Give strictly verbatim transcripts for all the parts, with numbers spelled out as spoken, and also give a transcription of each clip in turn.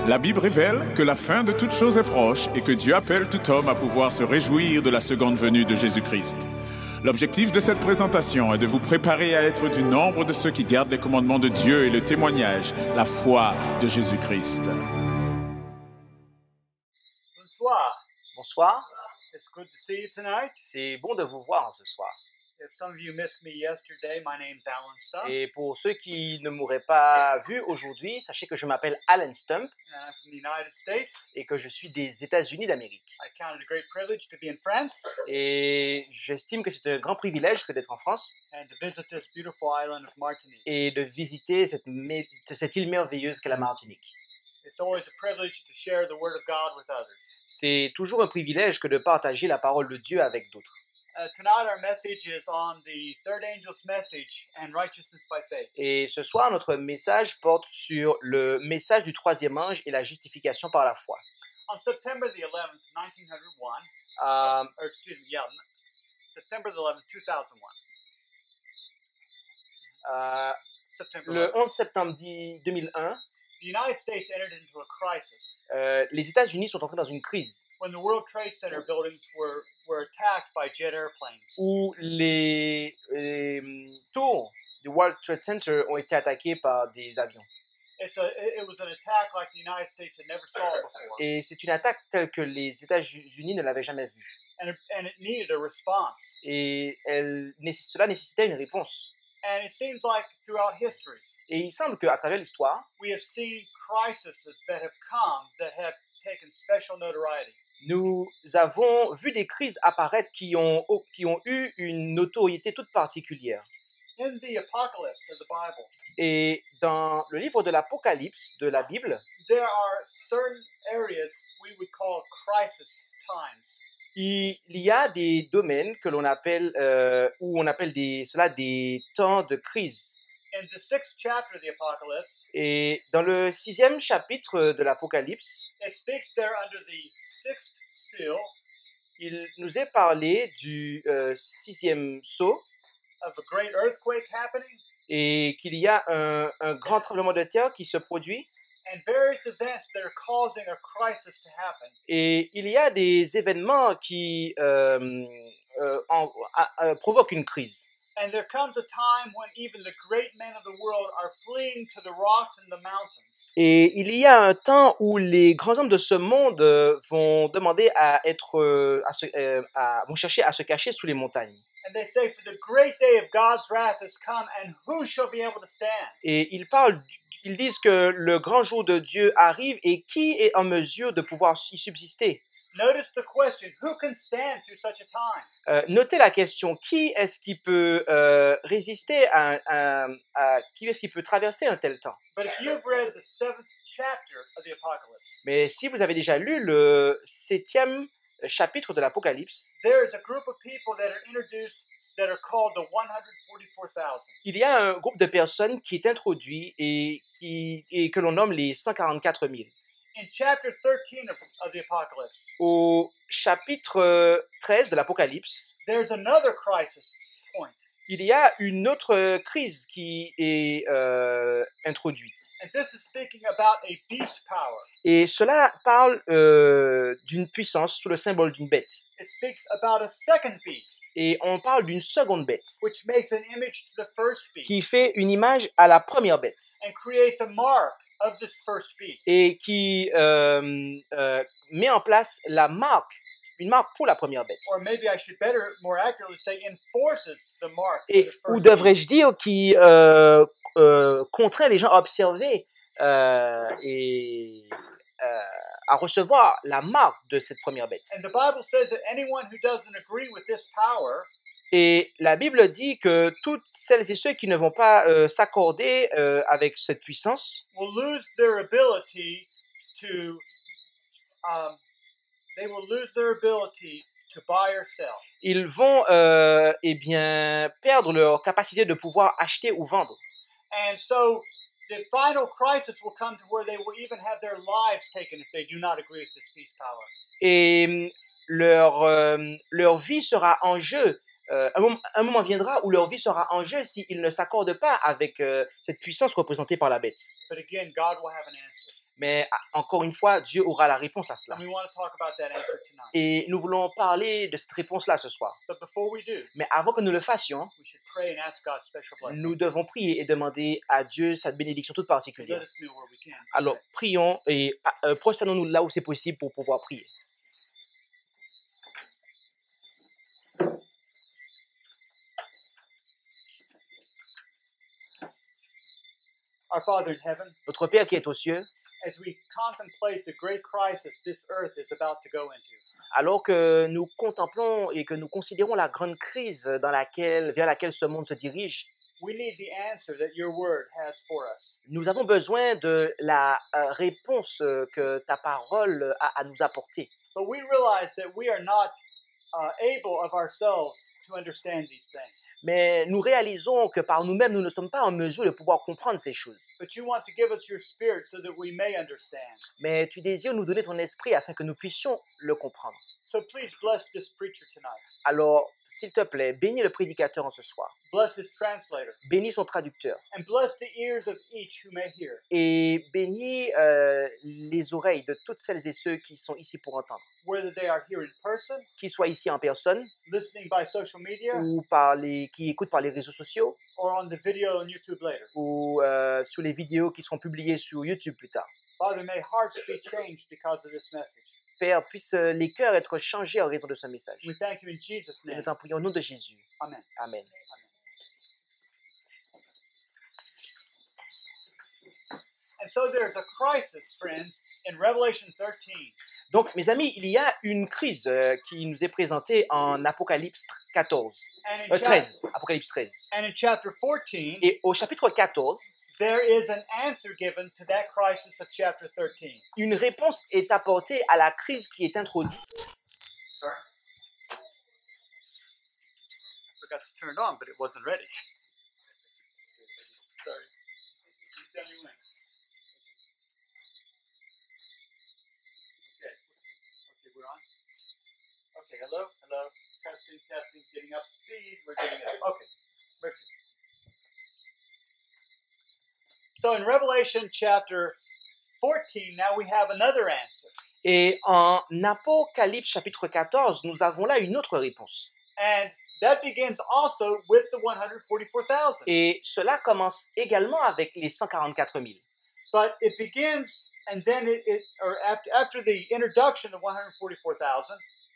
La Bible révèle que la fin de toute chose est proche et que Dieu appelle tout homme à pouvoir se réjouir de la seconde venue de Jésus-Christ. L'objectif de cette présentation est de vous préparer à être du nombre de ceux qui gardent les commandements de Dieu et le témoignage, la foi de Jésus-Christ. Bonsoir. Bonsoir, It's good to see you tonight. c'est bon de vous voir ce soir. If some of you missed me yesterday, my name's Alan Stump, Et pour ceux qui ne m'auraient pas vu aujourd'hui, sachez que je m'appelle Alan Stump and I'm from the United States. et que je suis des États-Unis d'Amérique. I count it a great privilege to be in France Et j'estime que c'est un grand privilège que d'être en France and to visit this beautiful island of Martinique. et de visiter cette, mé- cette île merveilleuse qu'est la Martinique. It's always a privilege to share the Word of God with others. C'est toujours un privilège que de partager la parole de Dieu avec d'autres. Uh, tonight, our message is on the third angel's message and righteousness by faith. Et ce soir, notre message porte sur le message du troisième ange et la justification par la foi. On September the eleventh, nineteen oh one, Euh, or excuse me, yeah, September the eleventh, two thousand one. euh, September le eleventh. onze septembre deux mille un, The United States entered into a crisis euh, les États-Unis sont entrés dans une crise when the World Trade Center buildings were, were attacked by jet airplanes. où les euh, tours du World Trade Center ont été attaquées par des avions. It's a, it it was an attack like the United States had never saw before, Et c'est une attaque telle que les États-Unis ne l'avaient jamais vue. and it, and it needed a response. Et elle, nécess- cela nécessitait une réponse. And it seems like throughout history, Et il semble qu'à travers l'histoire, we have seen crises that have come that have taken special notoriety. nous avons vu des crises apparaître qui ont, qui ont eu une notoriété toute particulière. In the Apocalypse of the Bible, Et dans le livre de l'Apocalypse de la Bible, there are certain areas we would call crisis times. il y a des domaines que l'on appelle, euh, où on appelle des, cela des temps de crise. In the sixth chapter of the Apocalypse, Et dans le sixième chapitre de l'Apocalypse, it speaks there under the sixth seal il nous est parlé du euh, sixième sceau of a great earthquake happening et qu'il y a un, un grand tremblement de terre qui se produit and various events that are causing a crisis to happen. et il y a des événements qui euh, euh, en- a- a- provoquent une crise. And there comes a time when even the great men of the world are fleeing to the rocks and the mountains. Et il y a un temps où les grands hommes de ce monde euh, vont demander à être, euh, à se, euh, à- vont chercher à se cacher sous les montagnes. And they say, For the great day of God's wrath has come, and who shall be able to stand? Et ils parlent, du- ils disent que le grand jour de Dieu arrive et qui est en mesure de pouvoir y subsister? Notice the question, who can stand through such a time? Euh, notez la question, qui est-ce qui peut euh, résister à, à, à- qui est-ce qui peut traverser un tel temps? But if you've read the seventh chapter of the Apocalypse, Mais si vous avez déjà lu le septième chapitre de l'Apocalypse, there is a group of people that are introduced that are called the one hundred forty-four thousand. il y a un groupe de personnes qui est introduit et, qui, et que l'on nomme les cent quarante-quatre mille. In chapter thirteen of, of the Apocalypse, Au chapitre euh, treize de l'Apocalypse, there's another crisis point. il y a une autre crise qui est euh, introduite. And this is speaking about a beast power. Et cela parle euh, d'une puissance sous le symbole d'une bête. It speaks about a second beast, Et on parle d'une seconde bête which makes an image to the first beast qui fait une image à la première bête and creates a mark of this first beast. et qui euh, euh, met en place la marque, une marque pour la première bête. Or maybe I should better, more accurately say, enforces the mark of Et the ou first devrais-je dire qui euh, euh, contraint les gens à observer euh, et euh, à recevoir la marque de cette première bête. beast. And the Bible says that anyone who doesn't agree with this power Et la Bible dit que toutes celles et ceux qui ne vont pas euh, s'accorder euh, avec cette puissance will lose their ability to, um, they will lose their ability to buy or sell. ils vont euh, eh bien, perdre leur capacité de pouvoir acheter ou vendre. And so the final crisis will come to where they will even have their lives taken if they do not agree with this beast power. Et hum, leur, euh, leur vie sera en jeu. Euh, un, moment, un moment viendra où leur vie sera en jeu s'ils ne s'accordent pas avec euh, cette puissance représentée par la bête. But again, God will have an answer. Mais ah, encore une fois, Dieu aura la réponse à cela. And we want to talk about that answer tonight. Et nous voulons parler de cette réponse-là ce soir. But before we do, Mais avant que nous le fassions, we should pray and ask God's special blessing. nous devons prier et demander à Dieu sa bénédiction toute So let particulière. us know where we can. Alors, prions et ah, euh, prosternons-nous là où c'est possible pour pouvoir prier. Our Father in heaven, Notre Père qui est aux cieux, as we contemplate the great crisis this earth is about to go into, alors que nous contemplons et que nous considérons la grande crise dans laquelle, vers laquelle ce monde se dirige, we need the answer that your word has for us. nous avons besoin de la euh, réponse euh, que ta parole a à nous apporter. But we realize that we are not uh, able of ourselves to understand these things. Mais nous réalisons que par nous-mêmes, nous ne sommes pas en mesure de pouvoir comprendre ces choses. But you want to give us your spirit so that we may understand. Mais tu désires nous donner ton esprit afin que nous puissions le comprendre. So please bless this preacher tonight. Alors, s'il te plaît, bénis le prédicateur en ce soir. Bless his translator. Bénis son traducteur. And bless the ears of each who may hear. Et bénis euh, les oreilles de toutes celles et ceux qui sont ici pour entendre. Whether they are here in person, Qu'ils soient ici en personne listening by social media, ou par les, qui écoutent par les réseaux sociaux or on the video on YouTube later. ou euh, sur les vidéos qui seront publiées sur YouTube plus tard. Father, may hearts be changed because of this message. Père, puissent euh, les cœurs être changés en raison de ce message. We thank you in Jesus' Et nous name. t'en prions au nom de Jésus. Amen. Amen. And so there's a crisis, friends, in Revelation thirteen. Donc, mes amis, il y a une crise euh, qui nous est présentée en Apocalypse quatorze, And in, euh, chap- treize, Apocalypse treize. and in chapter fourteen, Et au chapitre quatorze, there is an answer given to that crisis of chapter thirteen. une réponse est apportée à la crise qui est introduite. Sorry? I forgot to turn it on, but it wasn't ready. Sorry. Please tell me when. Okay. Okay, we're on. Okay, hello, hello. Testing, testing, getting up to speed. We're getting it. Okay. Mercy. So in Revelation chapter fourteen, now we have another answer. Et en Apocalypse chapitre quatorze, nous avons là une autre réponse. And that begins also with the one hundred forty-four thousand. Et cela commence également avec les cent quarante-quatre mille. But it begins, and then it, it or after, after the introduction of one hundred forty-four thousand,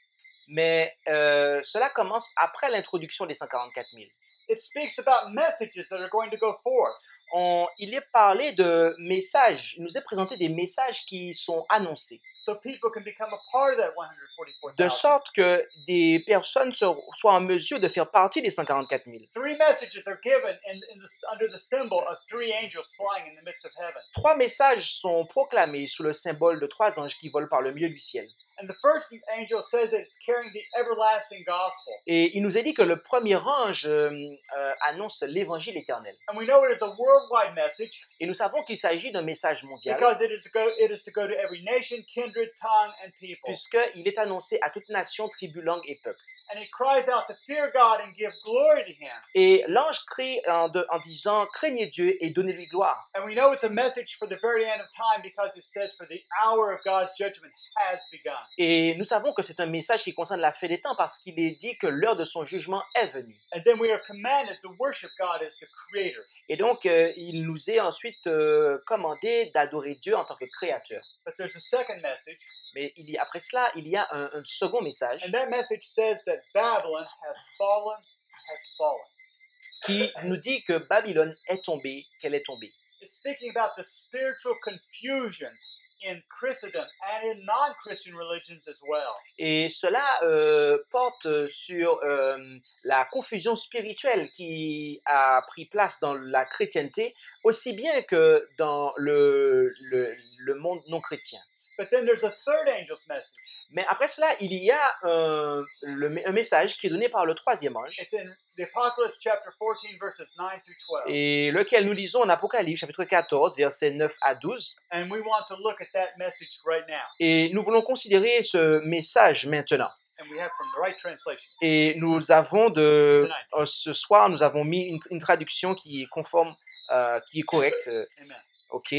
Mais euh, cela commence après l'introduction des cent quarante-quatre mille. it speaks about messages that are going to go forth. On, il est parlé de messages, il nous est présenté des messages qui sont annoncés, So people can become a part of that one hundred forty-four de thousand. sorte que des personnes so- soient en mesure de faire partie des cent quarante-quatre mille. Three messages are given in, in the, under the symbol of three angels flying in the midst of heaven. Trois messages sont proclamés sous le symbole de trois anges qui volent par le milieu du ciel. And the first angel says that it's carrying the everlasting gospel. Et il nous est dit que le premier ange euh, euh, annonce l'évangile éternel. And we know it is a worldwide message Et nous savons qu'il s'agit d'un message mondial, because it is, to go, it is to go to every nation, kindred, tongue, and people. puisqu'il est annoncé à toute nation, tribu, langue et peuple. And it cries out to fear God and give glory to Him. Et l'ange crie en, de- en disant, craignez Dieu et donnez-lui gloire. And we know it's a message for the very end of time because it says, for the hour of God's judgment has begun. Et nous savons que c'est un message qui concerne la fin des temps parce qu'il est dit que l'heure de son jugement est venue. And then we are commanded to worship God as the Creator. Et donc, euh, il nous est ensuite euh, commandé d'adorer Dieu en tant que créateur. But there's a second message, Mais il y, après cela, il y a un, un second message and that message says that Babylon has fallen, has fallen. qui nous dit que Babylone est tombée, qu'elle est tombée. It's speaking about the spiritual confusion in Christendom and in non-Christian religions as well. Et cela euh, porte sur euh, la confusion spirituelle qui a pris place dans la chrétienté, aussi bien que dans le, le, le monde non chrétien. But then there's a third angel's message. Mais après cela, il y a un, le, un message qui est donné par le troisième ange, It's in the Apocalypse chapter fourteen, verses nine through twelve. et lequel nous lisons en Apocalypse, chapitre quatorze, versets neuf à douze. And we want to look at that message right now. Et nous voulons considérer ce message maintenant. And we have from the right translation. Et nous avons de, euh, ce soir, nous avons mis une, une traduction qui est conforme, euh, qui est correcte. euh, Amen. OK.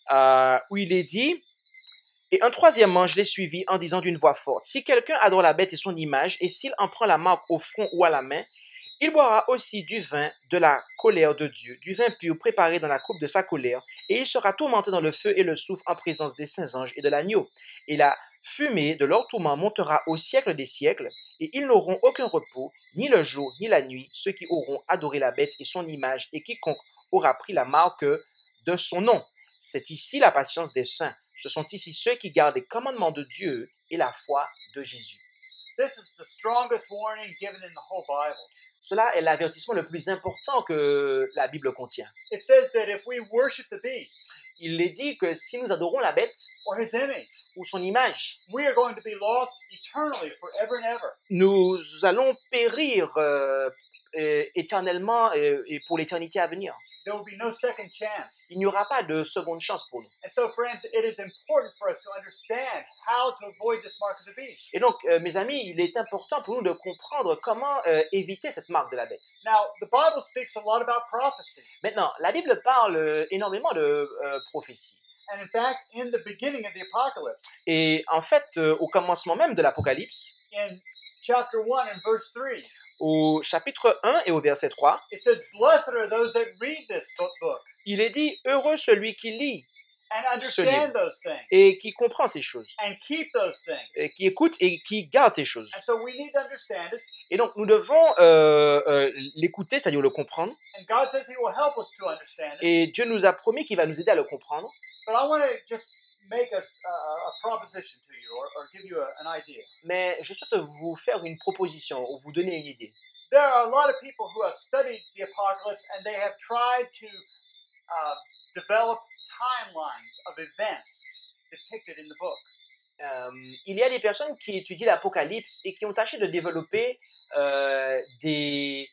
euh, où il est dit, et un troisième ange les suivit en disant d'une voix forte, si quelqu'un adore la bête et son image, et s'il en prend la marque au front ou à la main, il boira aussi du vin de la colère de Dieu, du vin pur préparé dans la coupe de sa colère, et il sera tourmenté dans le feu et le soufre en présence des saints anges et de l'agneau. Et la fumée de leur tourment montera au siècle des siècles, et ils n'auront aucun repos, ni le jour, ni la nuit, ceux qui auront adoré la bête et son image, et quiconque aura pris la marque de son nom. C'est ici la patience des saints. Ce sont ici ceux qui gardent les commandements de Dieu et la foi de Jésus. This is the strongest warning given in the whole Bible. Cela est l'avertissement le plus important que la Bible contient. It says that if we worship the beast Il est dit que si nous adorons la bête or his image, ou son image, we are going to be lost eternally forever and ever. nous allons périr euh, euh, éternellement euh, et pour l'éternité à venir. There will be no second chance. Il n'y aura pas de seconde chance pour nous. And so, friends, it is important for us to understand how to avoid this mark of the beast. Et donc, euh, mes amis, il est important pour nous de comprendre comment euh, éviter cette marque de la bête. Now, the Bible speaks a lot about prophecy. Maintenant, la Bible parle euh, énormément de euh, prophétie. And in fact, in the beginning of the apocalypse, Et en fait, euh, au commencement même de l'Apocalypse, in chapter one and verse three, au chapitre un et au verset trois, it says, "Blessed are those that read this book book il est dit « Heureux celui qui lit and Ce livre. understand those things et qui comprend ces choses, and keep those things." et qui écoute et qui garde ces choses. And so we need to understand it. » Et donc, nous devons euh, euh, l'écouter, c'est-à-dire le comprendre. And God says He will help us to understand it. Et Dieu nous a promis qu'il va nous aider à le comprendre. But I want to just make a, a, a proposition to you, or, or give you a, an idea. Mais je souhaite vous faire une proposition ou vous donner une idée. There are a lot of people who have studied the apocalypse and they have tried to uh, develop timelines of events depicted in the book. Euh, il y a des personnes qui étudient l'Apocalypse et qui ont tâché de développer euh, des,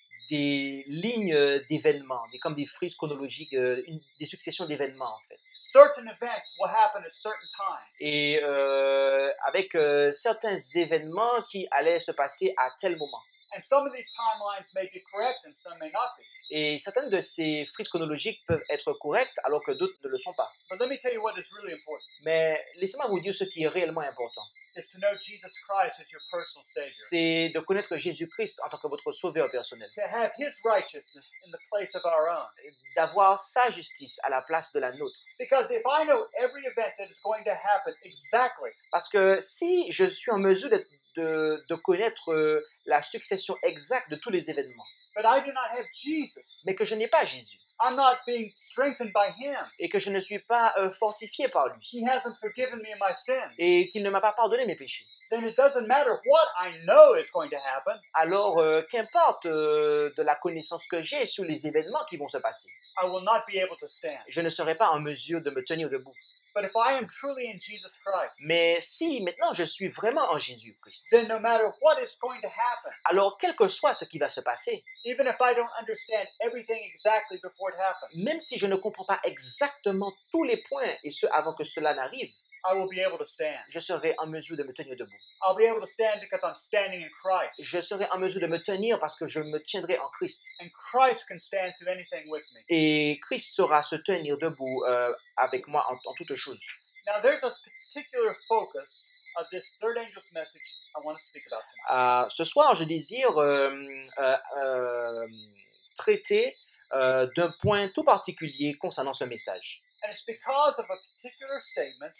des lignes d'événements, des, comme des frises chronologiques, euh, une, des successions d'événements en fait. Certain events will happen at certain times. Et euh, avec euh, certains événements qui allaient se passer à tel moment. And some of these timelines may be correct and some may not be. Et certaines de ces frises chronologiques peuvent être correctes alors que d'autres ne le sont pas. But let me tell you what is really important. Mais laissez-moi vous dire ce qui est réellement important. Is to know Jesus Christ as your personal Savior. C'est de connaître Jésus-Christ en tant que votre sauveur personnel. To have His righteousness in the place of our own. D'avoir sa justice à la place de la nôtre. Because if I know every event that is going to happen exactly, Parce que si je suis en mesure de, de, de connaître euh, la succession exacte de tous les événements, but I do not have Jesus, mais que je n'ai pas Jésus, I'm not being strengthened by Him. et que je ne suis pas euh, fortifié par lui, He hasn't forgiven me my sins. et qu'il ne m'a pas pardonné mes péchés, Then it doesn't matter what I know is going to happen. alors euh, qu'importe euh, de la connaissance que j'ai sur les événements qui vont se passer, I will not be able to stand. je ne serai pas en mesure de me tenir debout. But if I am truly in Jesus Christ, Mais si maintenant je suis vraiment en Jésus-Christ, then no matter what is going to happen, alors quel que soit ce qui va se passer, even if I don't understand everything exactly before it happens, même si je ne comprends pas exactement tous les points, et ce avant que cela n'arrive, I will be able to stand. je serai en mesure de me tenir debout. I'll be able to stand because I'm standing in Christ. Je serai en mesure de me tenir parce que je me tiendrai en Christ. And Christ can stand through anything with me. Et Christ saura se tenir debout euh, avec moi en, en toutes choses. Now there's a particular focus of this third angel's message I want to speak about tonight. Euh, ce soir, je désire euh, euh, euh, traiter euh, d'un point tout particulier concernant ce message. And it's because of a particular statement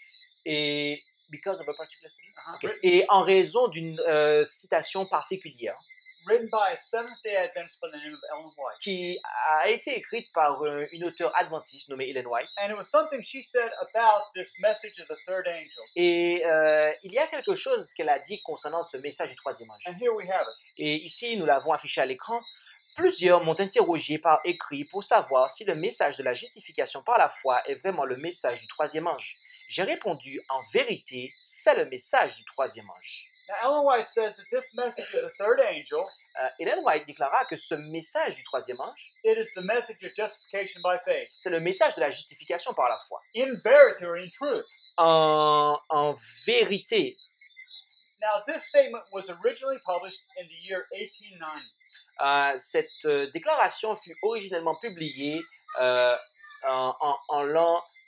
Et, because of a particular statement? uh-huh, Ok. written, Et en raison d'une euh, citation particulière written by a Seventh-day Adventist by the name of Ellen White. qui a été écrite par euh, une auteure adventiste nommée Ellen White. And it was something she said about this message of the third angel. Et euh, il y a quelque chose qu'elle a dit concernant ce message du troisième âge. And here we have it. Et ici, nous l'avons affiché à l'écran. Plusieurs m'ont interrogé par écrit pour savoir si le message de la justification par la foi est vraiment le message du troisième ange. J'ai répondu, en vérité, c'est le message du troisième ange. Now, Ellen White says that this message of the third angel, Euh, Ellen White déclara que ce message du troisième ange, it is the message of justification by faith, c'est le message de la justification par la foi. in verity or in truth. En, en vérité, Now, this statement was originally published in the year eighteen ninety. euh, cette euh, déclaration fut originellement publiée euh, en, en, en l'an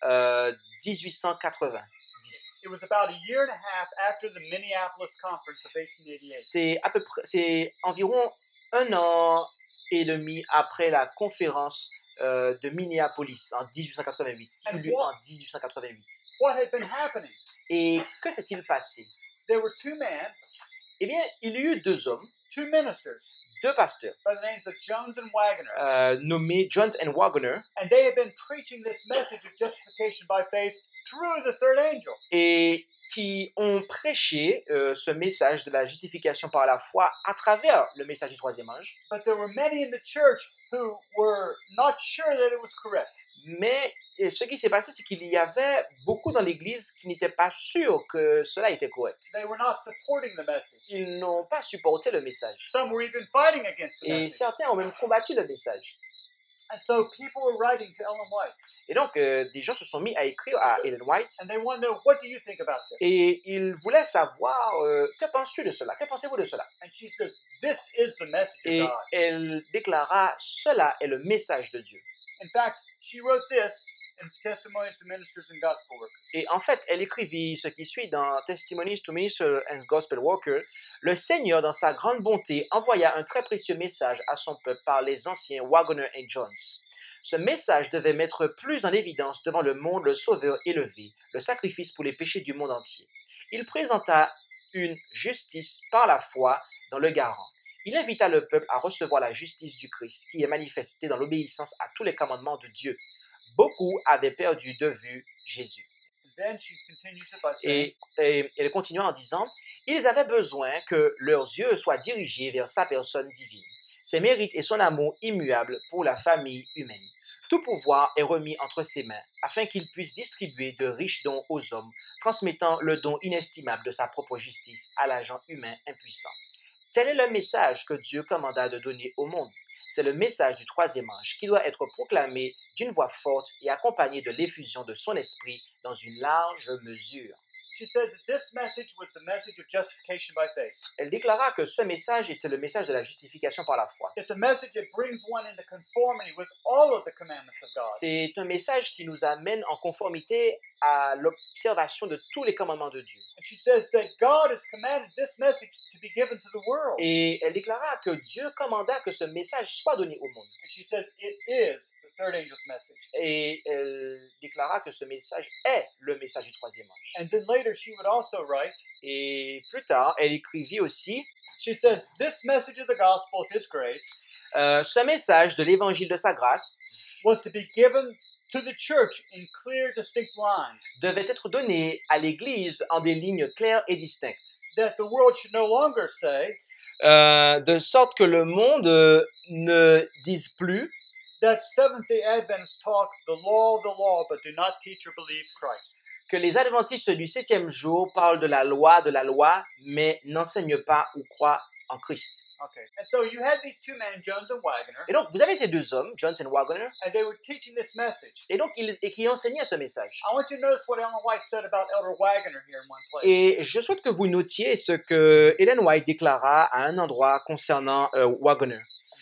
euh, dix-huit cent quatre-vingt-dix. It was about a year and a half after the Minneapolis Conference of eighteen eighty-eight. C'est à peu près, c'est environ un an et demi après la conférence euh, de Minneapolis en dix-huit cent quatre-vingt-huit, qui eut lieu en dix-huit cent quatre-vingt-huit. What had been happening? Et que s'est-il passé? There were two men, Eh bien, il y eut deux hommes, two ministers, deux pasteurs, by the names of Jones and Wagner, euh, nommés Jones and Wagner, and they had been preaching this message of justification by faith through the third angel. et qui ont prêché euh, ce message de la justification par la foi à travers le message du troisième ange. But there were many in the church who were not sure that it was correct. Mais et ce qui s'est passé, c'est qu'il y avait beaucoup dans l'Église qui n'étaient pas sûrs que cela était correct. They were not supporting the message. Ils n'ont pas supporté le message. Some were even fighting against the Et message. certains ont même combattu le message. And so people were writing to Ellen White, Et donc, euh, des gens se sont mis à écrire à Ellen White and they wanted to know, what do you think about this? et ils voulaient savoir, euh, que penses-tu de cela? Que pensez-vous de cela? And she says, this is the message of Et God. elle déclara, cela est le message de Dieu. In fact, she wrote this in Testimonies to Ministers and Gospel Workers. Et en fait, elle écrivit ce qui suit dans Testimonies to Ministers and Gospel Workers. Le Seigneur, dans sa grande bonté, envoya un très précieux message à son peuple par les anciens Wagner et Jones. Ce message devait mettre plus en évidence devant le monde le Sauveur élevé, le sacrifice pour les péchés du monde entier. Il présenta une justice par la foi dans le garant. Il invita le peuple à recevoir la justice du Christ qui est manifestée dans l'obéissance à tous les commandements de Dieu. Beaucoup avaient perdu de vue Jésus. And then she continues it by saying, Et, et elle continua en disant, ils avaient besoin que leurs yeux soient dirigés vers sa personne divine, ses mérites et son amour immuable pour la famille humaine. Tout pouvoir est remis entre ses mains, afin qu'il puisse distribuer de riches dons aux hommes, transmettant le don inestimable de sa propre justice à l'agent humain impuissant. Tel est le message que Dieu commanda de donner au monde. C'est le message du troisième ange qui doit être proclamé d'une voix forte et accompagné de l'effusion de son esprit dans une large mesure. she said that this message was the message of justification by faith. Elle déclara que ce message était le message de la justification par la foi. It's a message that brings one into conformity with all of the commandments of God. C'est un message qui nous amène en conformité à l'observation de tous les commandements de Dieu. And she says that God has commanded this message to be given to the world. Et elle déclara que Dieu commanda que ce message soit donné au monde. And she says it is the third angel's message. Et elle déclara que ce message est le message du troisième ange. And then later she would also write, Et plus tard, elle écrivit aussi she says, this message of the gospel of his grace euh, ce message de l'évangile de sa grâce was to be given to the church in clear, distinct lines, devait être donné à l'Église en des lignes claires et distinctes, that the world should no longer say euh, de sorte que le monde euh, ne dise plus that Seventh-day Adventists talk the law, the law, but do not teach or believe Christ. que les adventistes du septième jour parlent de la loi, de la loi, mais n'enseignent pas ou croient en Christ. Okay. And so you had these two men, Jones and Wagner, Et donc, vous avez ces deux hommes, Jones et Wagner, and they were teaching this message. et donc ils et qui enseignaient ce message. I want you to notice what Ellen White said about Elder Wagner here in one place. Et je souhaite que vous notiez ce que Ellen White déclara à un endroit concernant euh, Wagner.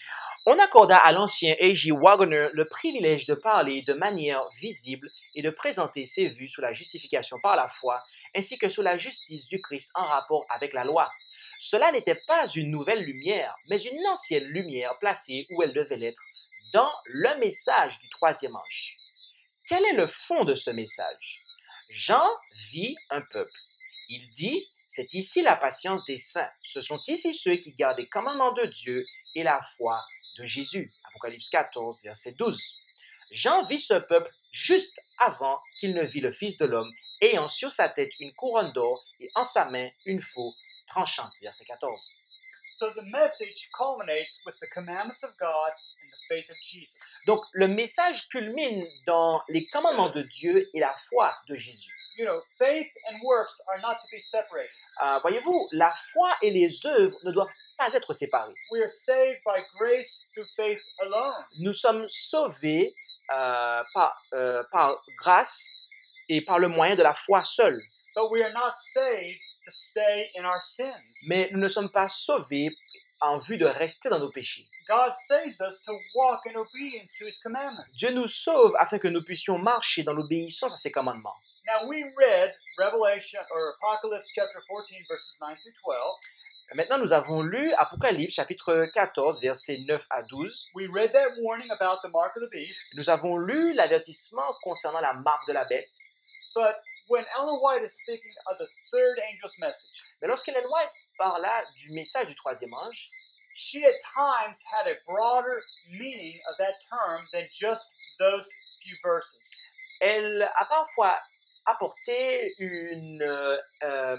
On accorda à l'ancien A J Wagner le privilège de parler de manière visible et de présenter ses vues sur la justification par la foi, ainsi que sur la justice du Christ en rapport avec la loi. Cela n'était pas une nouvelle lumière, mais une ancienne lumière placée où elle devait l'être, dans le message du troisième ange. Quel est le fond de ce message? Jean vit un peuple. Il dit, c'est ici la patience des saints. Ce sont ici ceux qui gardent les commandements de Dieu et la foi de Jésus. Apocalypse quatorze, verset douze. Jean vit ce peuple juste avant qu'il ne vit le Fils de l'homme, ayant sur sa tête une couronne d'or et en sa main une faux tranchante. Verset quatorze. So the message culminates with the commandments of God and the faith of Jesus. Donc, le message culmine dans les commandements de Dieu et la foi de Jésus. You know, faith and works are not to be separated. Euh, voyez-vous, la foi et les œuvres ne doivent pas être séparées. We are saved by grace through faith alone. Nous sommes sauvés euh, par, euh, par grâce et par le moyen de la foi seule. But we are not saved to stay in our sins. Mais nous ne sommes pas sauvés en vue de rester dans nos péchés. God saves us to walk in obedience to His commandments. Dieu nous sauve afin que nous puissions marcher dans l'obéissance à ses commandements. Now we read Revelation or Apocalypse chapter fourteen verses nine through twelve. Maintenant, nous avons lu Apocalypse chapitre quatorze, versets neuf à douze. We read that warning about the mark of the beast. Nous avons lu l'avertissement concernant la marque de la bête. But when Ellen White is speaking of the third angel's message, Mais lorsqu'Ellen White parla du message du troisième ange, she at times had a broader meaning of that term than just those few verses. elle a parfois apporté une euh, euh,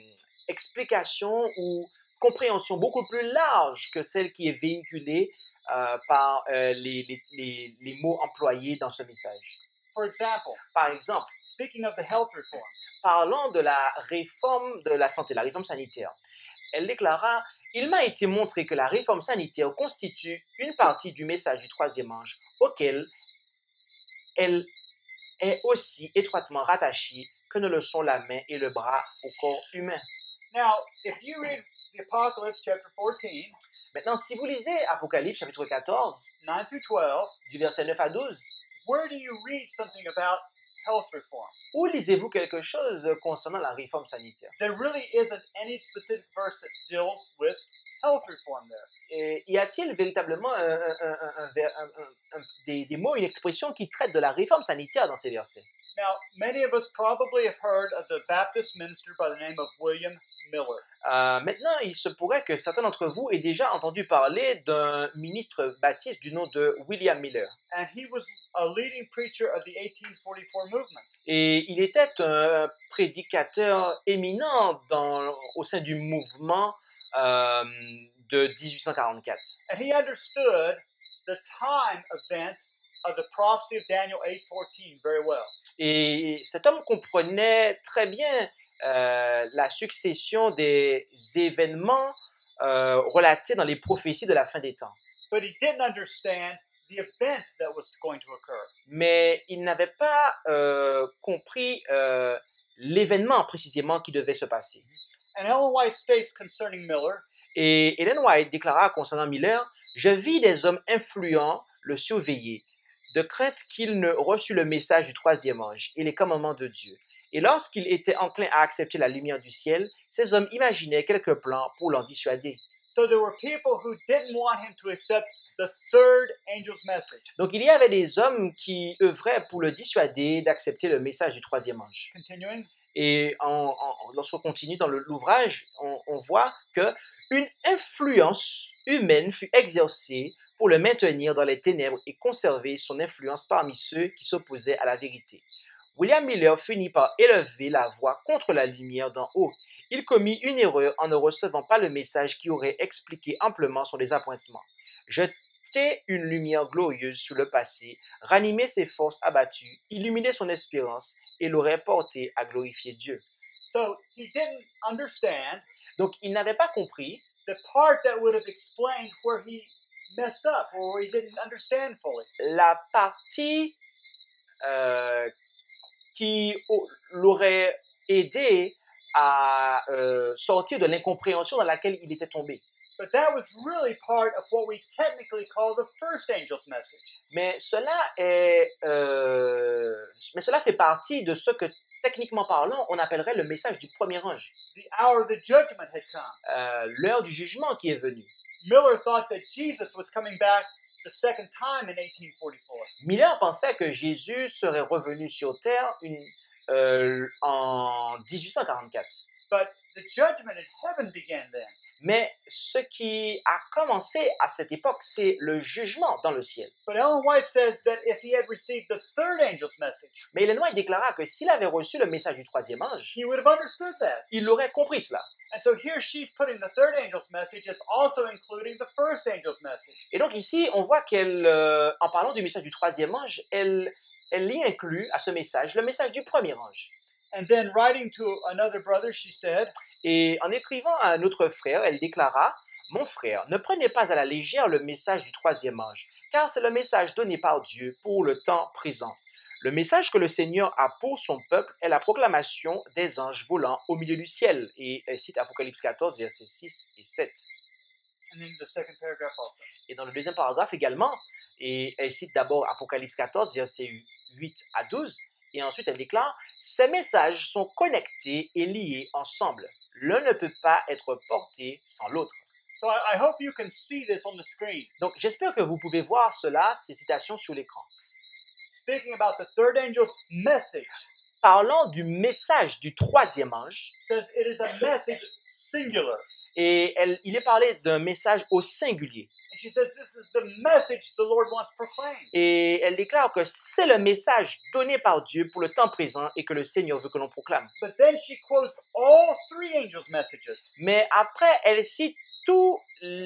explication ou compréhension beaucoup plus large que celle qui est véhiculée euh, par euh, les, les, les, les mots employés dans ce message. For example, Par exemple, speaking of the health reform, parlant de la réforme de la santé, la réforme sanitaire, elle déclara « Il m'a été montré que la réforme sanitaire constitue une partie du message du troisième ange auquel elle est aussi étroitement rattachée que ne le sont la main et le bras au corps humain. » now, if you read the Apocalypse chapter fourteen, Maintenant, si vous lisez Apocalypse chapitre quatorze, nine through twelve, du verset neuf à douze, where do you read something about health reform? où lisez-vous quelque chose concernant la réforme sanitaire? There really isn't any specific verse that deals with health reform there. Et y a-t-il véritablement un, un, un, un, un, un, des, des mots, une expression qui traite de la réforme sanitaire dans ces versets? Now, many of us probably have heard of the Baptist minister by the name of William Miller. Euh, maintenant, il se pourrait que certains d'entre vous aient déjà entendu parler d'un ministre baptiste du nom de William Miller. And he was a leading preacher of the eighteen forty-four movement. Et il était un prédicateur éminent dans, au sein du mouvement euh, de dix-huit cent quarante-quatre. And he understood the time event of the prophecy of Daniel eight fourteen very well. Et cet homme comprenait très bien euh, la succession des événements euh, relatés dans les prophéties de la fin des temps. But he didn't understand the event that was going to occur. Mais il n'avait pas euh, compris euh, l'événement précisément qui devait se passer. And Ellen White states concerning Miller, Et Ellen White déclara concernant Miller, « Je vis des hommes influents le surveiller, de crainte qu'il ne reçût le message du troisième ange et les commandements de Dieu. Et lorsqu'il était enclin à accepter la lumière du ciel, ces hommes imaginaient quelques plans pour l'en dissuader. » so there were people who didn't want him to accept the third angel's message. Donc il y avait des hommes qui œuvraient pour le dissuader d'accepter le message du troisième ange. Continuing, Et en, en, lorsqu'on continue dans le- l'ouvrage, on, on voit qu'une influence humaine fut exercée pour le maintenir dans les ténèbres et conserver son influence parmi ceux qui s'opposaient à la vérité. William Miller finit par élever la voix contre la lumière d'en haut. Il commit une erreur en ne recevant pas le message qui aurait expliqué amplement son désappointement. Jeter une lumière glorieuse sur le passé, ranimer ses forces abattues, illuminer son espérance et l'aurait porté à glorifier Dieu. so he didn't understand Donc, il n'avait pas compris the part that would have explained where he messed up or where he didn't understand fully. la partie euh, qui au- l'aurait aidé à euh, sortir de l'incompréhension dans laquelle il était tombé. But that was really part of what we technically call the first angel's message. Mais cela est, euh, mais cela fait partie de ce que, techniquement parlant, on appellerait le message du premier ange. The hour of the judgment had come. Euh, l'heure du jugement qui est venue. Miller thought that Jesus was coming back the second time in eighteen forty-four. Miller pensait que Jésus serait revenu sur terre une, euh, en dix-huit cent quarante-quatre. But the judgment in heaven began then. Mais ce qui a commencé à cette époque, c'est le jugement dans le ciel. But Ellen White says that if he had received the third angel's message, Mais Ellen White déclara que s'il avait reçu le message du troisième ange, he would have understood that. il aurait compris cela. And so here she's putting the third angel's message as also including the first angel's message. Et donc ici, on voit qu'elle, euh, en parlant du message du troisième ange, elle, elle y inclut à ce message le message du premier ange. And then writing to another brother, she said, Et en écrivant à un autre frère, elle déclara, « Mon frère, ne prenez pas à la légère le message du troisième ange, car c'est le message donné par Dieu pour le temps présent. Le message que le Seigneur a pour son peuple est la proclamation des anges volants au milieu du ciel. » Et elle cite Apocalypse quatorze, versets six et sept. And in the second paragraph also. Et dans le deuxième paragraphe également, et elle cite d'abord Apocalypse quatorze, versets huit à douze, et ensuite elle déclare « Ces messages sont connectés et liés ensemble. L'un ne peut pas être porté sans l'autre. » So I, I hope you can see this on the screen. Donc j'espère que vous pouvez voir cela, ces citations sur l'écran. Speaking about the third angel's message, Parlant du message du troisième ange, says it is a message singular. et elle, il est parlé d'un message au singulier. And she says this is the message the Lord wants proclaimed. Et elle déclare que c'est le message donné par Dieu pour le temps présent et que le Seigneur veut que l'on proclame. But then she quotes all three angels' messages. Mais après, elle cite tout,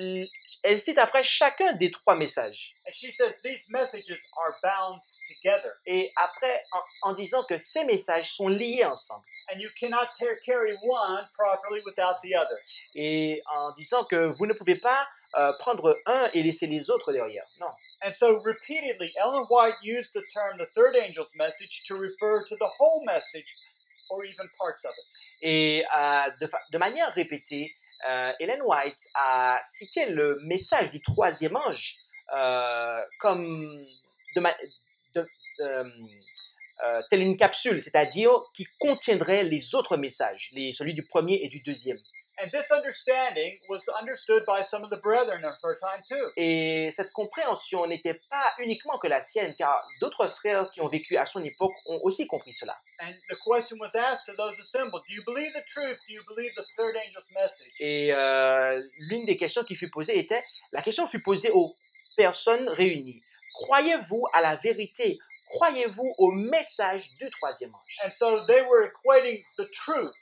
elle cite après chacun des trois messages. And she says these messages are bound together. Et après, en, en disant que ces messages sont liés ensemble. And you cannot tear, carry one properly without the other. Et en disant que vous ne pouvez pas euh, prendre un et laisser les autres derrière. Non. And so repeatedly, Ellen White used the term the third angel's message to refer to the whole message or even parts of it. Et euh, de, de manière répétée, euh, Ellen White a cité le message du troisième ange euh, comme de, ma, de, euh, euh, telle une capsule, c'est-à-dire qui contiendrait les autres messages, les, celui du premier et du deuxième. And this understanding was understood by some of the brethren of her time too. Et cette compréhension n'était pas uniquement que la sienne, car d'autres frères qui ont vécu à son époque ont aussi compris cela. And the question was asked to those assembled, do you believe the truth? Do you believe the third angel's message? Et euh, l'une des questions qui fut posée était, la question fut posée aux personnes réunies. Croyez-vous à la vérité? Croyez-vous au message du troisième ange? And so they were equating the truth,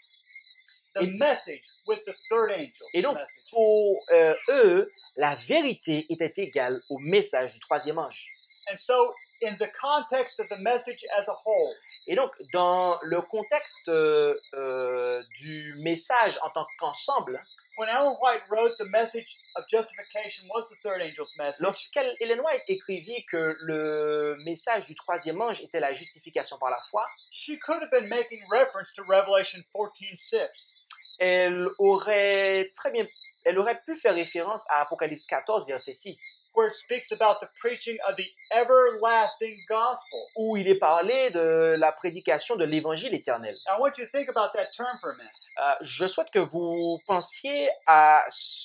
the Et- message, with the third angel's Et donc, message. pour euh, eux, la vérité était égale au message du troisième ange. And so in the context of the message as a whole, Et donc, dans le contexte euh, euh, du message en tant qu'ensemble, when Ellen White wrote the message of justification was the third angel's message, lorsqu'Ellen White écrivit que le message du troisième ange était la justification par la foi, she could have been making reference to Revelation fourteen six. elle aurait très bien, elle aurait pu faire référence à Apocalypse quatorze, verset six, where it speaks about the preaching of the everlasting gospel. où il est parlé de la prédication de l'évangile éternel. Now, I want you to think about that term for a minute. Euh, je souhaite que vous pensiez à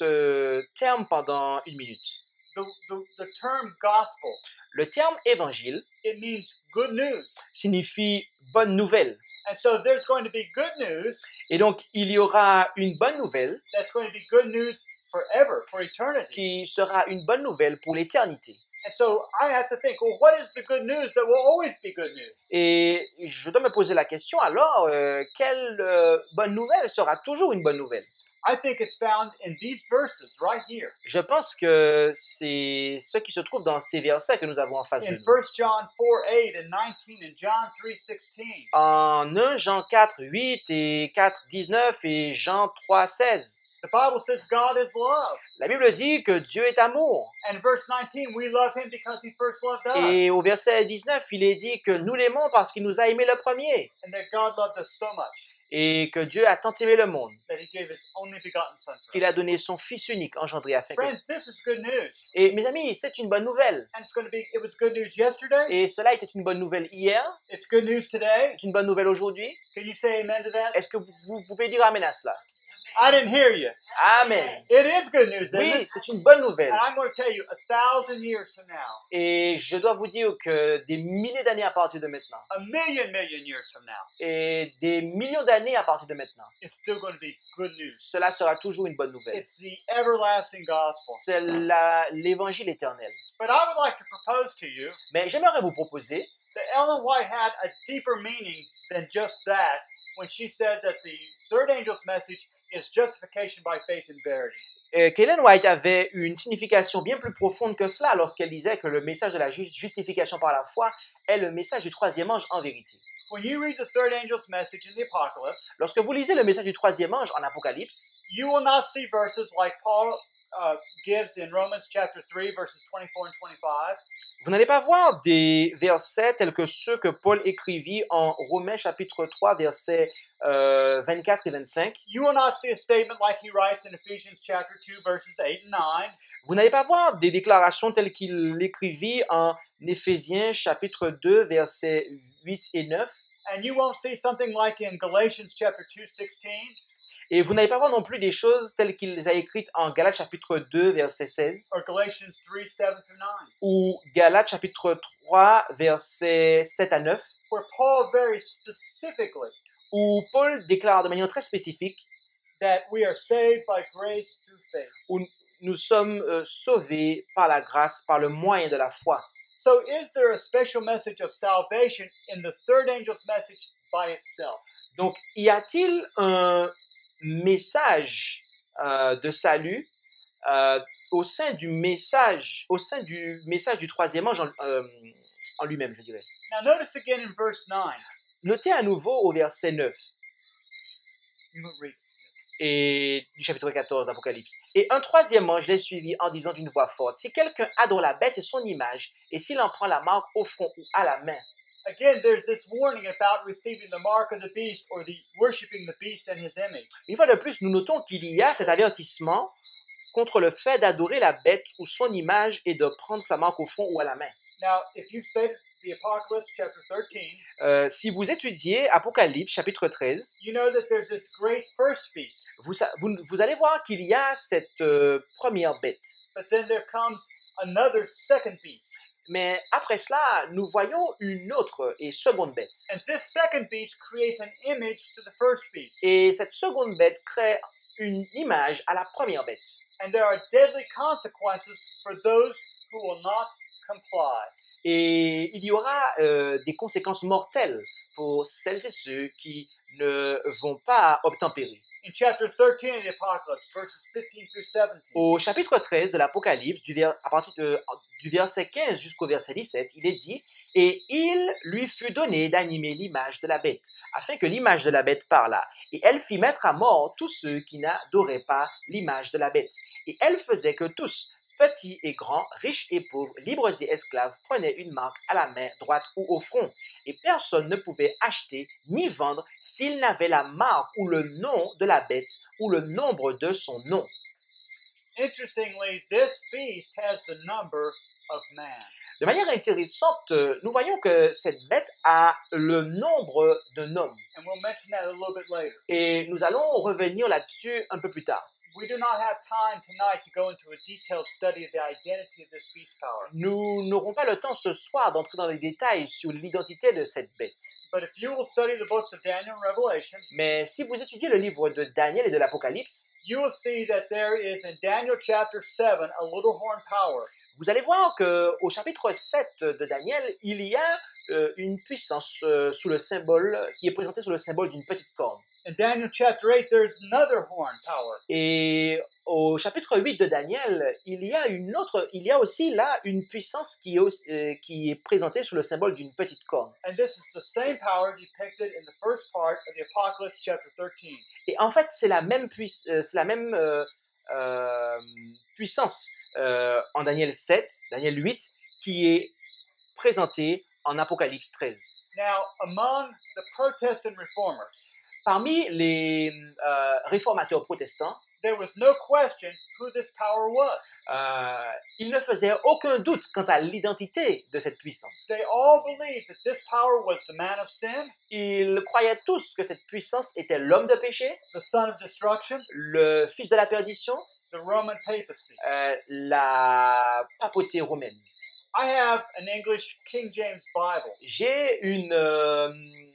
ce terme pendant une minute. The, the, the term gospel, Le terme évangile it means good news. signifie bonne nouvelle. And so there's going to be good news Et donc, il y aura une bonne nouvelle that's going to be good news forever, for eternity. qui sera une bonne nouvelle pour l'éternité. And so I have to think, well, what is the good news that will always be good news? Et je dois me poser la question, alors, euh, quelle euh, bonne nouvelle sera toujours une bonne nouvelle? I think it's found in these verses right here. Je pense que c'est ce qui se trouve dans ces versets que nous avons en face de In nous. First John four eight and nineteen and John three sixteen. En premier Jean quatre, huit et quatre, dix-neuf et Jean trois, seize. The Bible says God is love. La Bible dit que Dieu est amour. And verse nineteen, we love him because he first loved us. Et au verset dix-neuf, il est dit que nous l'aimons parce qu'il nous a aimés le premier. And that God loved us so much Et que Dieu a tant aimé le monde that he gave his only begotten son for qu'il us. a donné son Fils unique engendré afin que... Friends, this is good news. Et mes amis, c'est une bonne nouvelle. And it's going to be, it was good news yesterday. Et cela était une bonne nouvelle hier, It's good news today. c'est une bonne nouvelle aujourd'hui. Can you say amen to that? Est-ce que vous, vous pouvez dire amen à cela? I didn't hear you. Amen. It is good news, isn't Oui, it? c'est une bonne nouvelle. And I'm going to tell you, a thousand years from now, Et je dois vous dire que des milliers d'années à partir de maintenant, a million, million years from now, et des millions d'années à partir de maintenant, it's still going to be good news. cela sera toujours une bonne nouvelle. It's the everlasting gospel. C'est la- l'évangile éternel. But I would like to propose to you Mais j'aimerais vous proposer that Ellen White had a deeper meaning than just that when she said that the third angel's message is justification by faith and verity. euh, qu'Ellen White avait une signification bien plus profonde que cela lorsqu'elle disait que le message de la ju- justification par la foi est le message du troisième ange en vérité. When you read the third angel's message in the Apocalypse, Lorsque vous lisez le message du troisième ange en Apocalypse, you will not see verses like Paul uh, gives in Romans chapter three, verses twenty-four and twenty-five, Vous n'allez pas voir des versets tels que ceux que Paul écrivit en Romains chapitre trois, versets euh, vingt-quatre et vingt-cinq. You will not see a statement like he writes in Ephesians chapter two, verses eight and nine. Vous n'allez pas voir des déclarations telles qu'il l'écrivit en Éphésiens chapitre deux, versets huit et neuf. And you won't see something like in Galatians chapter two, sixteen. Et vous n'allez pas voir non plus des choses telles qu'il les a écrites en Galates chapitre deux, verset seize, Or Galatians three, seven through nine. ou Galates chapitre trois, versets sept à neuf, Where Paul very specifically où Paul déclare de manière très spécifique that we are saved by grace through faith. où nous sommes euh, sauvés par la grâce, par le moyen de la foi. So is there a special message of salvation in the third angel's message by itself? Donc, y a-t-il un message euh, de salut euh, au sein du message, au sein du message du troisième ange en, euh, en lui-même, je dirais. Now notice again in verse nine. Notez à nouveau au verset neuf You read. et du chapitre quatorze d'Apocalypse. Et un troisième ange les suivit en disant d'une voix forte, si quelqu'un adore la bête et son image, et s'il en prend la marque au front ou à la main. Again, there's this warning about receiving the mark of the beast or the worshiping the beast and his image. Une fois de plus, nous notons qu'il y a cet avertissement contre le fait d'adorer la bête ou son image et de prendre sa marque au front ou à la main. Now, if you studied the Apocalypse chapter thirteen, Euh, si vous étudiez Apocalypse chapitre treize, you know that there's this great first beast, vous, sa- vous, vous allez voir qu'il y a cette euh, première bête. but then there comes another second beast. Mais après cela, nous voyons une autre et seconde bête. And this second beast creates an image to the first beast. Et cette seconde bête crée une image à la première bête. And there are deadly consequences for those who will not comply. Et il y aura euh, des conséquences mortelles pour celles et ceux qui ne vont pas obtempérer. In chapter thirteen of the Apocalypse, verses fifteen through seventeen, Au chapitre treize de l'Apocalypse, du, vers- à partir de- du verset quinze jusqu'au verset dix-sept, il est dit « Et il lui fut donné d'animer l'image de la bête, afin que l'image de la bête parlât. Et elle fit mettre à mort tous ceux qui n'adoraient pas l'image de la bête. Et elle faisait que tous, petits et grands, riches et pauvres, libres et esclaves, prenaient une marque à la main droite ou au front. Et personne ne pouvait acheter ni vendre s'il n'avait la marque ou le nom de la bête ou le nombre de son nom. » interestingly, this beast has the number of man. De manière intéressante, euh, nous voyons que cette bête a le nombre d'un homme. And we'll mention that a little bit later. Et nous allons revenir là-dessus un peu plus tard. We do not have time tonight to go into a detailed study of the identity of this beast power. Nous n'aurons pas le temps ce soir d'entrer dans les détails sur l'identité de cette bête. But if you will study the books of Daniel and Revelation, Mais si vous étudiez le livre de Daniel et de l'Apocalypse, you will see that there is in Daniel chapter seven a little horn power. vous allez voir qu'au chapitre sept de Daniel, il y a euh, une puissance euh, sous le symbole, qui est présentée sous le symbole d'une petite corne. In Daniel chapter eight, there's another horn power. Et au chapitre huit de Daniel, il y a une autre, il y a aussi là une puissance qui est, aussi- euh, qui est présentée sous le symbole d'une petite corne. And this is the same power depicted in the first part of the Apocalypse chapter thirteen. Et en fait, c'est la même, puiss- euh, c'est la même euh, euh, puissance euh, en Daniel sept, Daniel huit, qui est présentée en Apocalypse treize. Now, among the Protestant reformers, Parmi les euh, réformateurs protestants, there was no question who this power was. euh, ils ne faisaient aucun doute quant à l'identité de cette puissance. They all believed that this power was the man of sin, Ils croyaient tous que cette puissance était l'homme de péché, the son of destruction, le fils de la perdition, the Roman papacy. euh, la papauté romaine. I have an English King James Bible, J'ai une euh,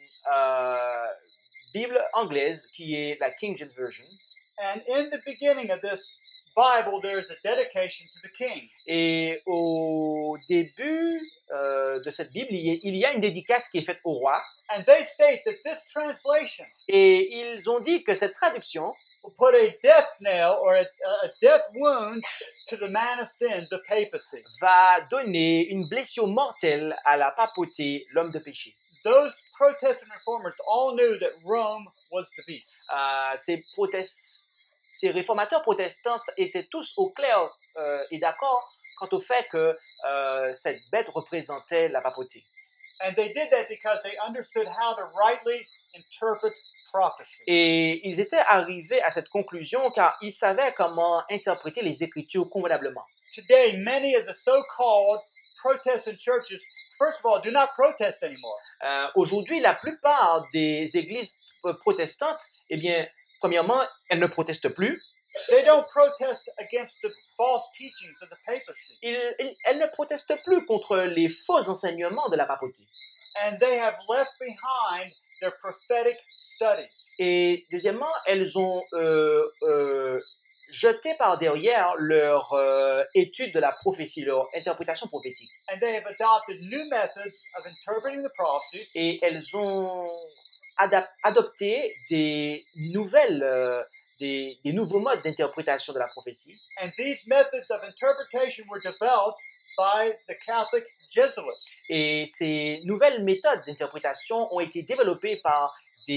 euh, Bible anglaise qui est la King James Version. and in the beginning of this Bible, there is a dedication to the king. Et au début euh, de cette Bible, il y, a, il y a une dédicace qui est faite au roi. And they state that this translation Et ils ont dit que cette traduction will put a death nail or a, a death wound to the man of sin, the papacy. va donner une blessure mortelle à la papauté, l'homme de péché. Those Protestant reformers all knew that Rome was the beast. Euh, ces, protest- ces réformateurs protestants étaient tous au clair euh, et d'accord quant au fait que euh, cette bête représentait la papauté. And they did that because they understood how to rightly interpret prophecy. Et ils étaient arrivés à cette conclusion car ils savaient comment interpréter les Écritures convenablement. Today, many of the so-called Protestant churches, first of all, do not protest anymore. Euh, Aujourd'hui, la plupart des églises euh, protestantes, eh bien, premièrement, elles ne protestent plus. They don't protest against the false teachings of the papacy. Ils, ils- elles ne protestent plus contre les faux enseignements de la papauté. And they have left behind their prophetic studies. Et deuxièmement, elles ont euh, euh, jeté par derrière leur euh, étude de la prophétie, leur interprétation prophétique. And they have adopted new methods of interpreting the prophecies. Et elles ont adap- adopté des nouvelles, euh, des, des nouveaux modes d'interprétation de la prophétie. And these methods of interpretation were developed by the Catholic Jesuits. Et ces nouvelles méthodes d'interprétation ont été développées par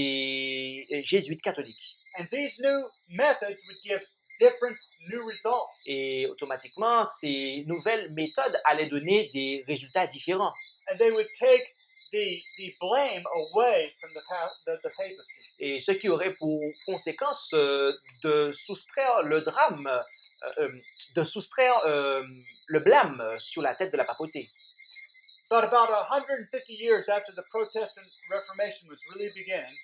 des euh, jésuites catholiques. And these new methods would give different new results. Et automatiquement, ces nouvelles méthodes allaient donner des résultats différents. And they would take the, the blame away from the, pa- the, the papacy. Et ce qui aurait pour conséquence euh, de soustraire le drame, euh, euh, de soustraire euh, le blâme sur la tête de la papauté. But about one hundred fifty years after the Protestant Reformation was really beginning,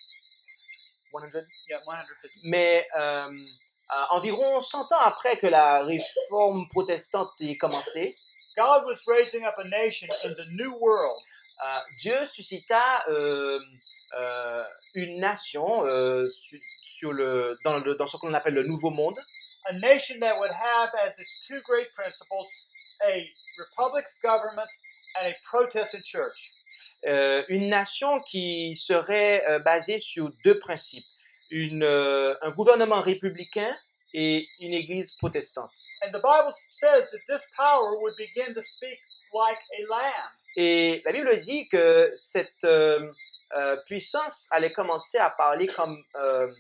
cent? yeah, one hundred fifty, Mais euh, euh, environ cent ans après que la réforme protestante ait commencé, God was raising up a nation in the New World euh, Dieu suscita euh, euh, une nation euh, su- sur le, dans, le, dans ce qu'on appelle le Nouveau Monde, a nation that would have as its two great principles a republic government and a Protestant church. euh, une nation qui serait euh, basée sur deux principes, une, euh, un gouvernement républicain et une église protestante. And the Bible says that this power would begin to speak like a lamb. Et la Bible dit que cette euh, euh, puissance allait commencer à parler comme... Euh,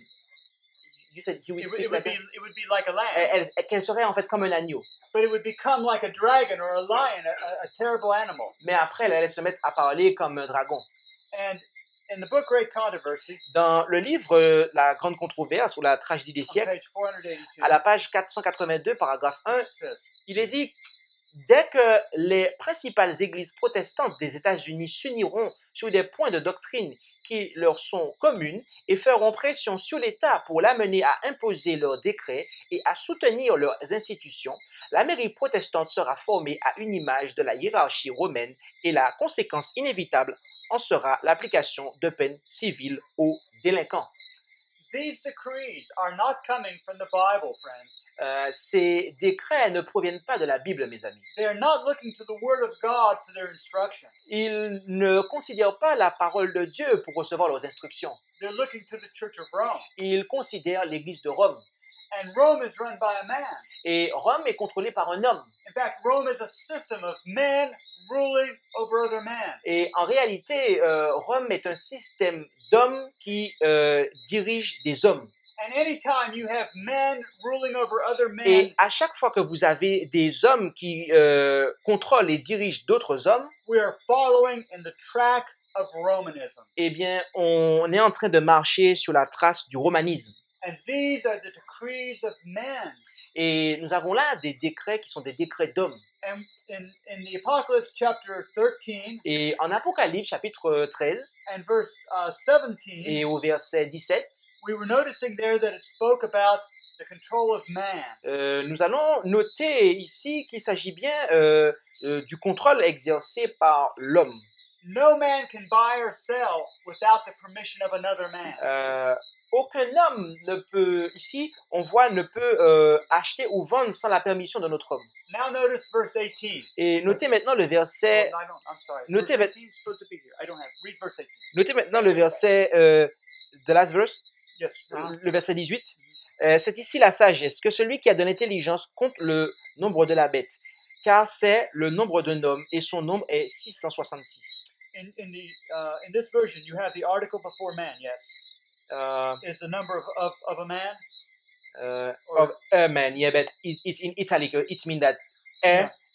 you said he would It, would- speak it would like be a- it would be like a lamb, elle, elle- qu'elle serait en fait comme un agneau. but it would become like a dragon or a lion, a, a- a terrible animal. Mais après, elle allait se mettre à parler comme un dragon. And in the book Great Controversy, Dans le livre euh, La Grande Controverse ou la tragédie des on siècles, page four eighty-two, à la page quatre cent quatre-vingt-deux, paragraphe un, it says, il est dit dès que les principales églises protestantes des États-Unis s'uniront sur des points de doctrine qui leur sont communes et feront pression sur l'État pour l'amener à imposer leurs décrets et à soutenir leurs institutions, l'Amérique protestante sera formée à une image de la hiérarchie romaine et la conséquence inévitable en sera l'application de peines civiles aux délinquants. these decrees are not coming from the Bible, friends. Euh, ces décrets ne proviennent pas de la Bible, mes amis. They are not looking to the Word of God for their instruction. Ils ne considèrent pas la parole de Dieu pour recevoir leurs instructions. They're looking to the Church of Rome. Ils considèrent l'Église de Rome. And Rome is run by a man. Et Rome est contrôlée par un homme. In fact, Rome is a system of men ruling over other men. Et en réalité, euh, Rome est un système d'hommes qui euh, dirigent des hommes. And anytime you have men ruling over other men, Et à chaque fois que vous avez des hommes qui euh, contrôlent et dirigent d'autres hommes, we are following in the track of Romanism. eh bien, on est en train de marcher sur la trace du romanisme. And these are the decrees of men. Et nous avons là des décrets qui sont des décrets d'hommes. And in, in the Apocalypse chapter thirteen Et en Apocalypse, chapitre treize, and verse uh, seventeen, et au verset dix-sept, we were noticing there that it spoke about the control of man. euh, nous allons noter ici qu'il s'agit bien euh, euh, du contrôle exercé par l'homme. No man can buy or sell without the permission of another man. Euh, aucun homme ne peut, ici, on voit, ne peut euh, acheter ou vendre sans la permission d'un autre homme. Now notice verse eighteen. Et notez maintenant le verset, Oh, I don't, I'm sorry. Notez- Verse eighteen is supposed to be here. I don't have. Read verse eighteen. notez maintenant le verset, euh, the last verse, Yes. uh-huh. le verset dix-huit. Euh, c'est ici la sagesse, que celui qui a de l'intelligence compte le nombre de la bête, car c'est le nombre d'un homme et son nombre est six cent soixante-six. In, in the uh, in this version, you have the article before man. Yes, Uh, is the number of, of, of a man. uh, Or- of a man, yeah, but it, it's in italic. It means that a Yeah.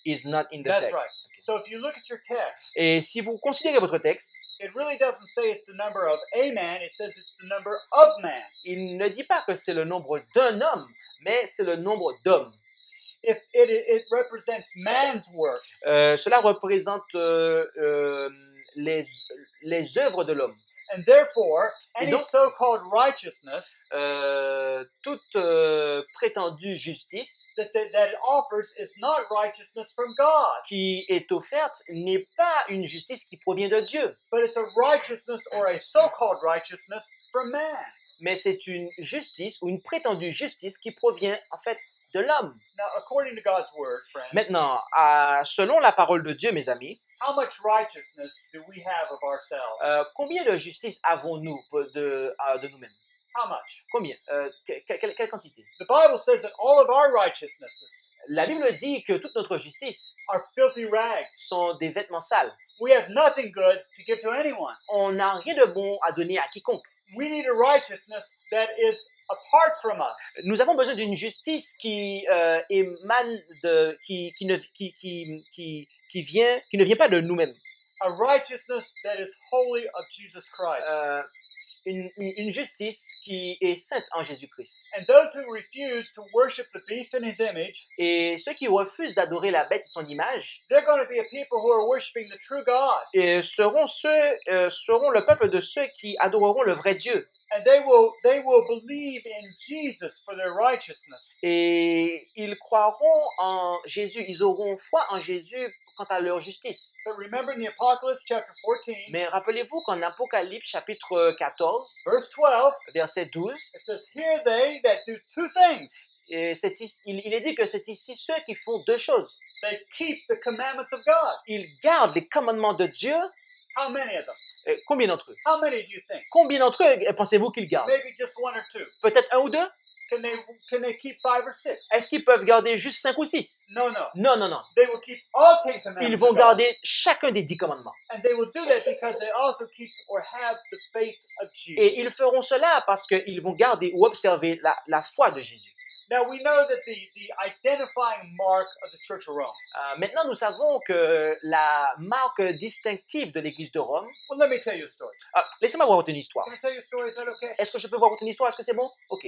is not in the That's text. right. So if you look at your text, Et si vous considérez votre texte, it really doesn't say it's the number of a man, it says it's the number of man. il ne dit pas que c'est le nombre d'un homme, mais c'est le nombre d'hommes. If it, it represents man's works, Euh, cela représente euh, euh, les, les œuvres de l'homme. and therefore, Et any donc- so-called righteousness Euh, toute euh, prétendue justice that, that, that it offers is not righteousness from God, qui est offerte n'est pas une justice qui provient de Dieu, but it's a righteousness or a so-called righteousness from man. mais c'est une justice ou une prétendue justice qui provient en fait de l'homme. Now, according to God's word, friends, Maintenant, à- selon la parole de Dieu, mes amis, how much righteousness do we have of ourselves? euh, combien de justice avons-nous de, euh, de nous-mêmes? How much? Combien? Euh, que- que- quelle, quelle quantité? The Bible says that all of our righteousnesses La Bible dit que toute notre justice are filthy rags. sont des vêtements sales. We have nothing good to give to anyone. On n'a rien de bon à donner à quiconque. We need a righteousness that is apart from us. Nous avons besoin d'une justice qui euh, émane de, qui, qui, ne, qui, qui, qui, qui, vient, qui ne vient pas de nous-mêmes. A righteousness that is wholly of Jesus Christ. Euh, une, une une justice qui est sainte en Jésus-Christ. And those who refuse to worship the beast in his image, Et ceux qui refusent d'adorer la bête et son image they're going to be a people who are worshiping the true God. et seront, ceux, euh, seront le peuple de ceux qui adoreront le vrai Dieu. And they will they will believe in Jesus for their righteousness. Et ils croiront en Jésus, ils auront foi en Jésus quant à leur justice. But remember in the Apocalypse chapter fourteen, Mais rappelez-vous qu'en Apocalypse chapitre quatorze, verse twelve, verset douze, it says, "Here they that do two things. et c'est ici- il, il est dit que c'est ici ceux qui font deux choses. They keep the commandments of God." Ils gardent les commandements de Dieu. How many of them? Euh, combien d'entre eux? How many do you think? Combien d'entre eux euh, pensez-vous qu'ils gardent? Maybe just one or two. Peut-être un ou deux? Can they can they keep five or six? Est-ce qu'ils peuvent garder juste cinq ou six? No, no. Non, non, non. They will keep all ten commandments. Ils of vont God. garder chacun des dix commandements. And they will do that because they also keep or have the faith of Jesus. Et ils feront cela parce qu'ils vont garder ou observer la, la foi de Jésus. Now we know that the, the identifying mark of the Church of Rome. Euh, maintenant, nous savons que la marque distinctive de l'Église de Rome... Well, let me tell you a story. Ah, laissez-moi vous raconter une histoire. Can I tell you a story? Is that okay? Est-ce que je peux vous raconter une histoire? Est-ce que c'est bon? Ok.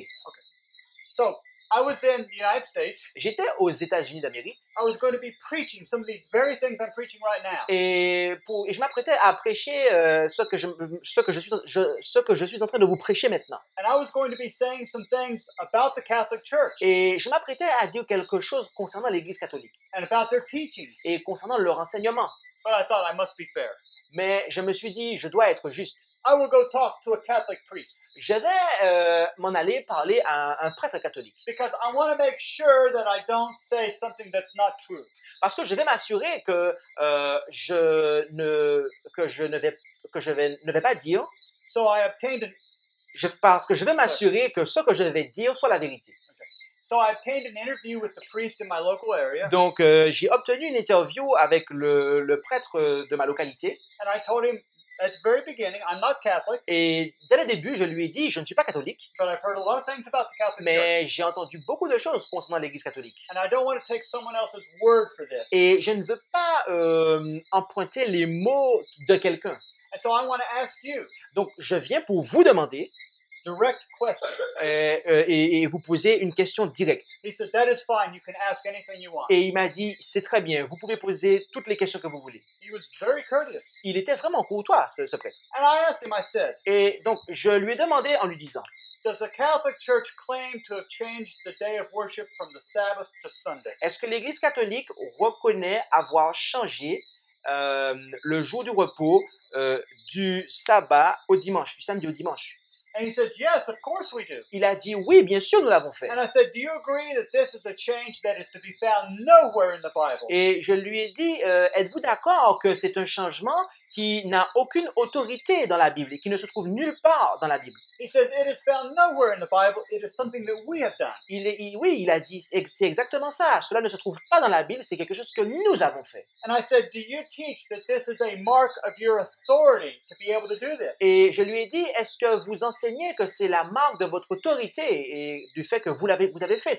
So I was in the United States. J'étais aux États-Unis d'Amérique I was going to be preaching some of these very things I'm preaching right now. et, pour, et je m'apprêtais à prêcher euh, ce, que je, ce, que je suis, je, ce que je suis en train de vous prêcher maintenant. And I was going to be saying some things about the Catholic Church Et je m'apprêtais à dire quelque chose concernant l'Église catholique and about their teachings. et concernant leur enseignement. But I thought I must be fair. Mais je me suis dit, je dois être juste. I will go talk to a Catholic priest Je vais euh, m'en aller parler à un prêtre catholique. because I want to make sure that I don't say something that's not true. Parce que je vais m'assurer que, euh, je ne, que je ne vais, que je vais, ne vais pas dire, So I obtained an je, parce que je vais m'assurer que ce que je vais dire soit la vérité. so I obtained an interview with the priest in my local area, Donc, euh, j'ai obtenu une interview avec le, le prêtre de ma localité. and I told him at the very beginning I'm not Catholic, Et dès le début, je lui ai dit, je ne suis pas catholique, but I've heard a lot of things about the Catholic Church, mais j'ai entendu beaucoup de choses concernant l'Église catholique. and I don't want to take someone else's word for this. Et je ne veux pas euh, emprunter les mots de quelqu'un. And so I want to ask you Donc, je viens pour vous demander direct questions. euh, euh, et, et vous poser une question directe. He said, "That is fine. You can ask anything you want." Et il m'a dit, c'est très bien, vous pouvez poser toutes les questions que vous voulez. He was very courteous. Il était vraiment courtois, ce, ce prêtre. And I asked him, I said, Et donc, je lui ai demandé en lui disant, "Does the Catholic Church claim to have changed the day of worship from the Sabbath to Sunday?" est-ce que l'Église catholique reconnaît avoir changé euh, le jour du repos euh, du sabbat au dimanche, du samedi au dimanche? And he says, "Yes, of course we do." Il a dit, oui, bien sûr, nous l'avons fait. And I said, "Do you agree that this is a change that is to be found nowhere in the Bible?" Et je lui ai dit, euh, êtes-vous d'accord que c'est un changement qui n'a aucune autorité dans la Bible et qui ne se trouve nulle part dans la Bible? He says, "It is found nowhere in the Bible. It is something that we have done." Il est, il- oui, il a dit, c'est c'est exactement ça. Cela ne se trouve pas dans la Bible, c'est quelque chose que nous avons fait. And I said, "Do you teach that this is a mark of your authority to be able to do this?" Et je lui ai dit, est-ce que vous enseignez que c'est la marque de votre autorité et du fait que vous, l'avez, vous avez fait cela?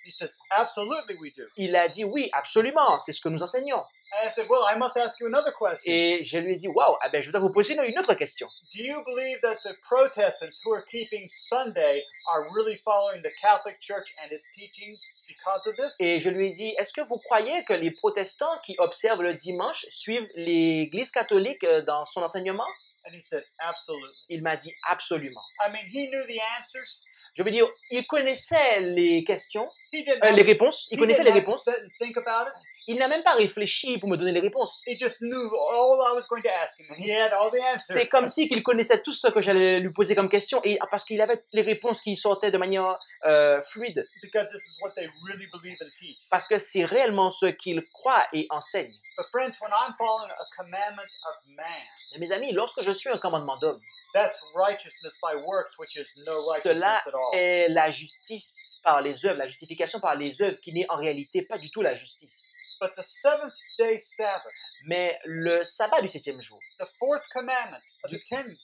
He says, absolutely we do. Il a dit oui, absolument, c'est ce que nous enseignons. And I said, well, I must ask you another question. Et je lui ai dit, waouh, eh ben, je dois vous poser une autre question. Do you believe that the Protestants who are keeping Sunday are really following the Catholic Church and its teachings because of this? Et je lui ai dit, est-ce que vous croyez que les protestants qui observent le dimanche suivent l'Église catholique dans son enseignement? And he said, absolutely. Il m'a dit absolument. I mean, he knew the answers. Je veux dire, il connaissait les questions, He didn't euh, have les to- réponses, il he connaissait didn't les have to réponses. sit and think about it. Il n'a même pas réfléchi pour me donner les réponses. He just knew all I was going to ask him, and he had all the C'est answers. comme si qu'il connaissait tout ce que j'allais lui poser comme question, et parce qu'il avait les réponses qui sortaient de manière euh, fluide, Because this is what they really believe and teach. parce que c'est réellement ce qu'il croit et enseigne. But friends, when I'm following a commandment of man, Mais mes amis, lorsque je suis un commandement d'homme, that's righteousness by works, which is no cela righteousness at all. est la justice par les œuvres, la justification par les œuvres, qui n'est en réalité pas du tout la justice. But the seventh day Sabbath, Mais le sabbat du septième jour, the fourth commandment of the ten,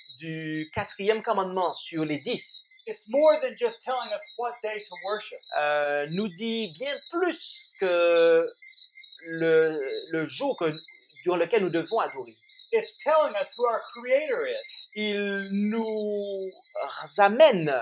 du quatrième commandement sur les dix, it's more than just telling us what day to worship. euh, nous dit bien plus que le, le jour que, durant lequel nous devons adorer. It's telling us who our Creator is. Il nous amène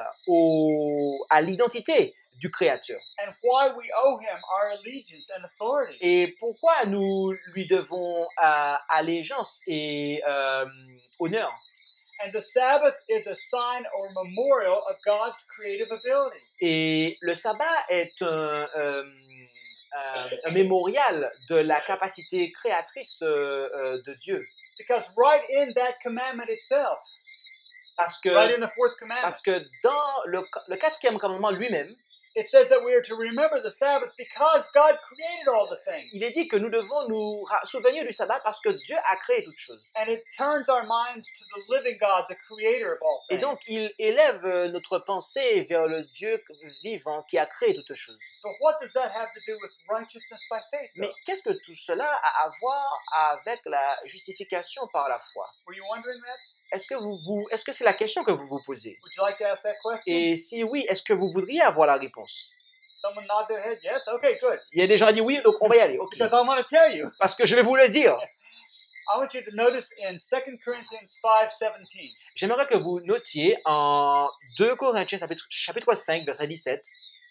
au, à l'identité du Créateur. And why we owe him our allegiance and authority. Et pourquoi nous lui devons euh, allégeance et euh, honneur. And the Sabbath is a sign or memorial of God's creative ability. Et le sabbat est un, euh, un, un mémorial de la capacité créatrice euh, euh, de Dieu. Because right in that commandment itself, Parce que, right in the fourth commandment, parce que dans le, le quatrième commandement lui-même, it says that we are to remember the Sabbath because God created all the things. il est dit que nous devons nous ra- souvenir du sabbat parce que Dieu a créé toutes choses. And it turns our minds to the living God, the creator of all Et things. donc, il élève euh, notre pensée vers le Dieu vivant qui a créé toutes choses. But what does that have to do with righteousness by faith? Mais though? qu'est-ce que tout cela a à voir avec la justification par la foi? Were you wondering that? Est-ce que vous, vous, est-ce que c'est la question que vous vous posez? Would you like to ask that question? Et si oui, est-ce que vous voudriez avoir la réponse? Someone nod their head. Yes? Okay, good. Il y a des gens qui disent oui, donc on va y aller. ok. Because I want to tell you. Parce que je vais vous le dire. I want you to notice in Second Corinthians five seventeen. J'aimerais que vous notiez en deux Corinthiens chapitre, chapitre cinq, verset dix-sept.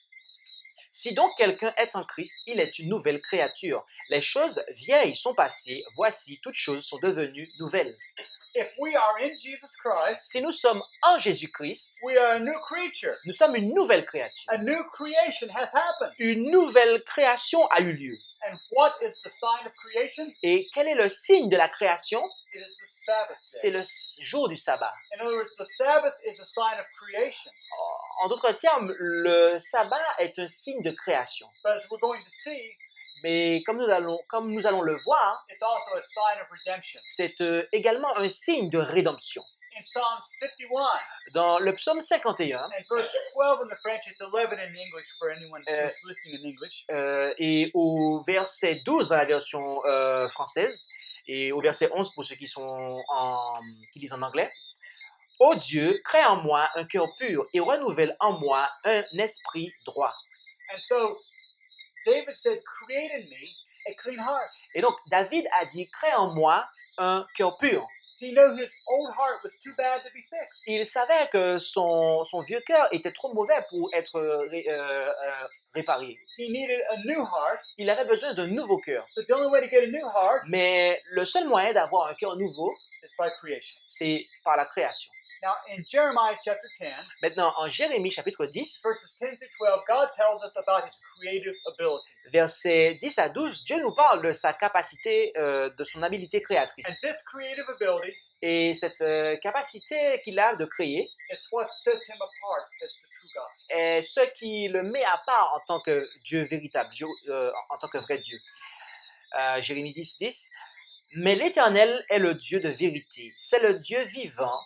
Si donc quelqu'un est en Christ, il est une nouvelle créature. Les choses vieilles sont passées, voici, toutes choses sont devenues nouvelles. If we are in Jesus Christ, Si nous sommes en Jésus-Christ, we are a new creature. nous sommes une nouvelle créature. A new creation has happened. Une nouvelle création a eu lieu. And what is the sign of creation? Et quel est le signe de la création? It is the Sabbath C'est day. le s- jour du sabbat. In other words, the Sabbath is a sign of creation. En d'autres termes, le sabbat est un signe de création. But as we're going to see, Mais comme nous allons, comme nous allons le voir, it's also a sign of redemption. c'est euh, également un signe de rédemption. In Psalms fifty-one Dans le psaume cinquante et un and verse twelve in the French, it's eleven in English for anyone Euh, who's listening in English. euh, et au verset douze dans la version euh, française, et au verset onze pour ceux qui, sont en, qui lisent en anglais, « Ô Dieu, crée en moi un cœur pur et renouvelle en moi un esprit droit. And so David said, create in me a clean heart. » Et donc, David a dit, « Crée en moi un cœur pur. » He knew his old heart was too bad to be fixed. Il savait que son, son vieux cœur était trop mauvais pour être ré- euh, euh, réparé. He needed a new heart, Il avait besoin d'un nouveau cœur. but the only way to get a new heart Mais le seul moyen d'avoir un cœur nouveau, is by creation. c'est par la création. Now, in Jeremiah chapter ten, Maintenant, en Jérémie chapitre dix, verses ten through twelve, God tells us about his creative ability. versets dix à douze, Dieu nous parle de sa capacité, euh, de son habileté And créatrice. this creative ability Et cette euh, capacité qu'il a de créer is what sets him apart as the true God. est ce qui le met à part en tant que Dieu véritable, Dieu, euh, en tant que vrai Dieu. Euh, Jérémie dix, dix. Mais l'Éternel est le Dieu de vérité, c'est le Dieu vivant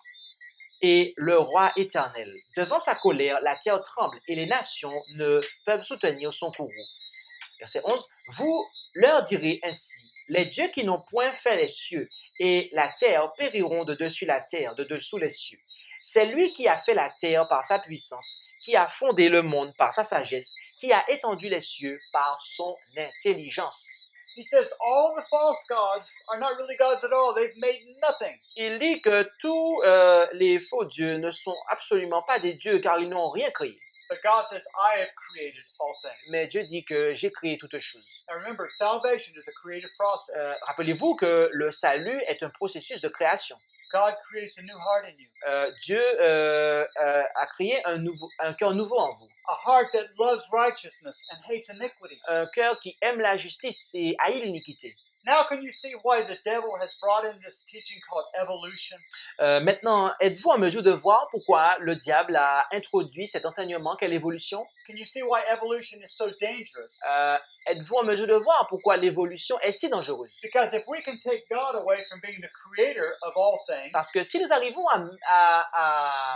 et le roi éternel. Devant sa colère, la terre tremble et les nations ne peuvent soutenir son courroux. Verset onze. Vous leur direz ainsi, les dieux qui n'ont point fait les cieux et la terre périront de dessus la terre, de dessous les cieux. C'est lui qui a fait la terre par sa puissance, qui a fondé le monde par sa sagesse, qui a étendu les cieux par son intelligence. He says all the false gods are not really gods at all. They've made nothing. Il dit que tous euh, les faux dieux ne sont absolument pas des dieux car ils n'ont rien créé. But God says, I have created all things. Mais Dieu dit que j'ai créé toutes choses. Now remember, salvation is a creative process. Euh, rappelez-vous que le salut est un processus de création. God creates a new heart in you. Euh, Dieu euh, euh, a créé un, nouveau, un cœur nouveau en vous. A heart that loves righteousness and hates iniquity. Un cœur qui aime la justice et haït l'iniquité. Now can you see why the devil has brought in this teaching called evolution? Euh, maintenant, êtes-vous en mesure de voir pourquoi le diable a introduit cet enseignement qu'est l'évolution? Can you see why evolution is so dangerous? Euh, êtes-vous en mesure de voir pourquoi l'évolution est si dangereuse? Because if we can take God away from being the creator of all things, Parce que si nous arrivons à, à, à,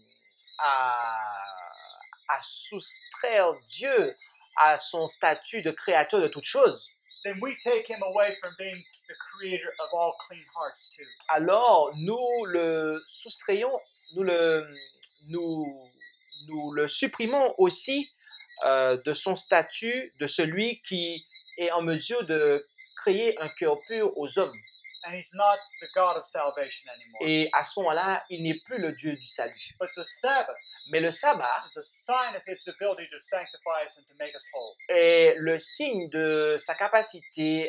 à, à soustraire Dieu à son statut de créateur de toutes choses, then we take him away from being the creator of all clean hearts too. alors nous le soustrayons, nous le, nous, nous le supprimons aussi euh, de son statut de celui qui est en mesure de créer un cœur pur aux hommes. And he's not the God of salvation anymore. Et à ce moment-là, il n'est plus le Dieu du salut. But the Sabbath Mais le sabbat is a sign of his ability to sanctify us and to make us whole. est le signe de sa capacité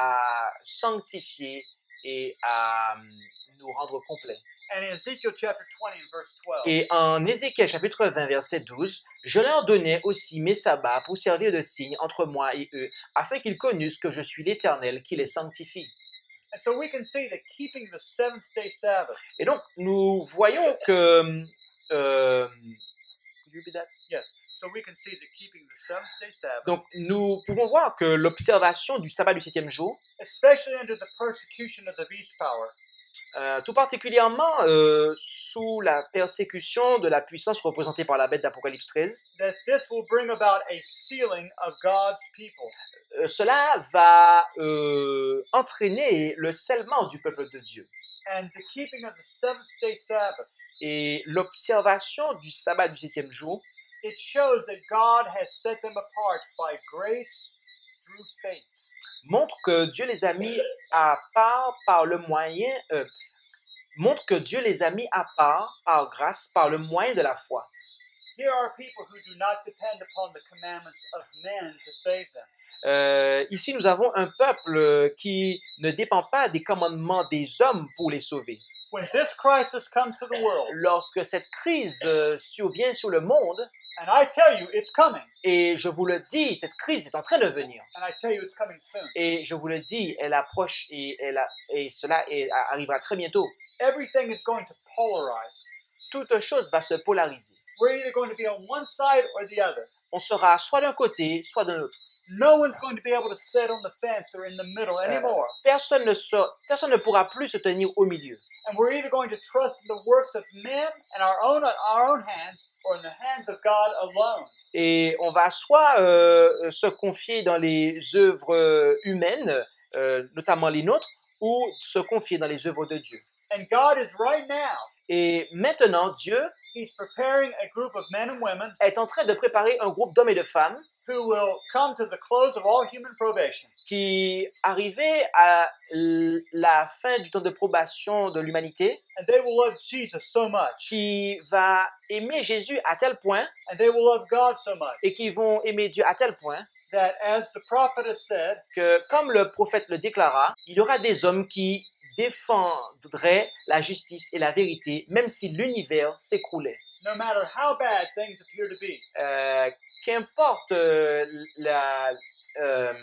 à sanctifier et à nous rendre complets. And in Ezekiel chapter twenty and verse twelve, Et en Ézéchiel chapitre vingt, verset douze, « Je leur donnais aussi mes sabbats pour servir de signe entre moi et eux, afin qu'ils connussent que je suis l'Éternel qui les sanctifie. » and so we can see that keeping the seventh day Sabbath, Et donc, nous voyons que... Euh, could you repeat that? yes, so we can see that keeping the seventh day Sabbath, Donc, nous pouvons voir que l'observation du sabbat du septième jour, especially under the persecution of the beast power, euh, tout particulièrement euh, sous la persécution de la puissance représentée par la bête d'Apocalypse treize, that this will bring about a sealing of God's people. euh, cela va euh, entraîner le scellement du peuple de Dieu. And the keeping of the seventh day Sabbath, Et l'observation du sabbat du septième jour it shows that God has set them apart by grace through faith. montre que Dieu les a mis à part par le moyen, euh, montre que Dieu les a mis à part par grâce par le moyen de la foi. Here are people who do not depend upon the commandments of men to save them. Euh, ici, nous avons un peuple qui ne dépend pas des commandements des hommes pour les sauver. When this crisis comes to the world, Lorsque cette crise euh, survient sur le monde, and I tell you it's coming, et je vous le dis, cette crise est en train de venir, and I tell you it's coming soon, et je vous le dis, elle approche et, elle a- et cela est- arrivera très bientôt. everything is going to polarize. Toute chose va se polariser. We're either going to be on one side or the other. On sera soit d'un côté, soit d'un autre. No one's going to be able to sit on the fence or in the middle anymore. Personne ne, se- personne ne pourra plus se tenir au milieu. And we're either going to trust in the works of men and our own our own hands or in the hands of God alone. Et on va soit euh, se confier dans les œuvres humaines, euh, notamment les nôtres, ou se confier dans les œuvres de Dieu. And God is right now, Et maintenant, Dieu He's preparing a group of men and women est en train de préparer un groupe d'hommes et de femmes who will come to the close of all human probation. qui, arrivés à l- la fin du temps de probation de l'humanité, And they will love Jesus so much. qui va aimer Jésus à tel point And they will love God so much et qui vont aimer Dieu à tel point that, as the prophet has said, que, comme le prophète le déclara, il y aura des hommes qui défendraient la justice et la vérité, même si l'univers s'écroulait. no matter how bad things appear to be, Euh, qu'importe euh, la, euh,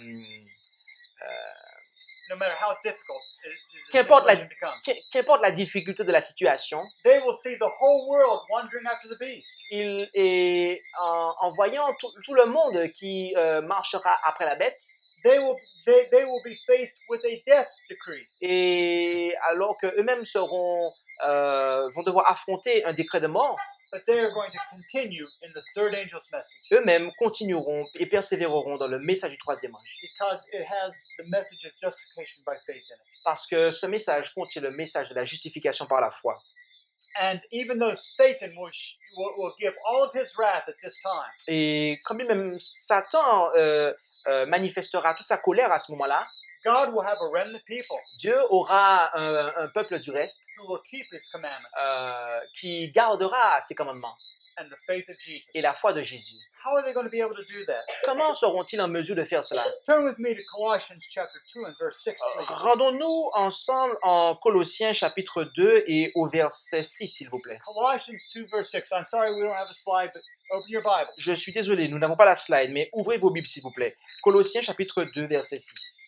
euh, no matter how difficult it, the Qu'importe la- situation becomes, qu'im- qu'importe la difficulté de la situation, they will see the whole world wandering after the beast. il est en, en voyant tout, tout le monde qui euh, marchera après la bête, They will they, they will be faced with a death decree. et alors qu'eux-mêmes seront euh, vont devoir affronter un décret de mort, But they are going to continue in the third angel's message eux-mêmes continueront et persévéreront dans le message du troisième âge. because it has the message of justification by faith in it. Parce que ce message contient le message de la justification par la foi. And even though Satan will, sh- will, will give all of his wrath at this time, Et quand bien même Satan euh, euh, manifestera toute sa colère à ce moment-là, God will have a remnant people Dieu aura un, un peuple du reste who will keep his commandments euh, qui gardera ses commandements and the faith of Jesus. et la foi de Jésus. How are they going to be able to do that? Comment seront-ils en mesure de faire cela? Turn with me to Colossians chapter two and verse six, please. Rendons-nous ensemble en Colossiens chapitre deux et au verset six, s'il vous plaît. Colossians two verse six. I'm sorry we don't have a slide, but open your Bible. Je suis désolé, nous n'avons pas la slide, mais ouvrez vos Bibles, s'il vous plaît. Colossiens chapitre deux, verset six.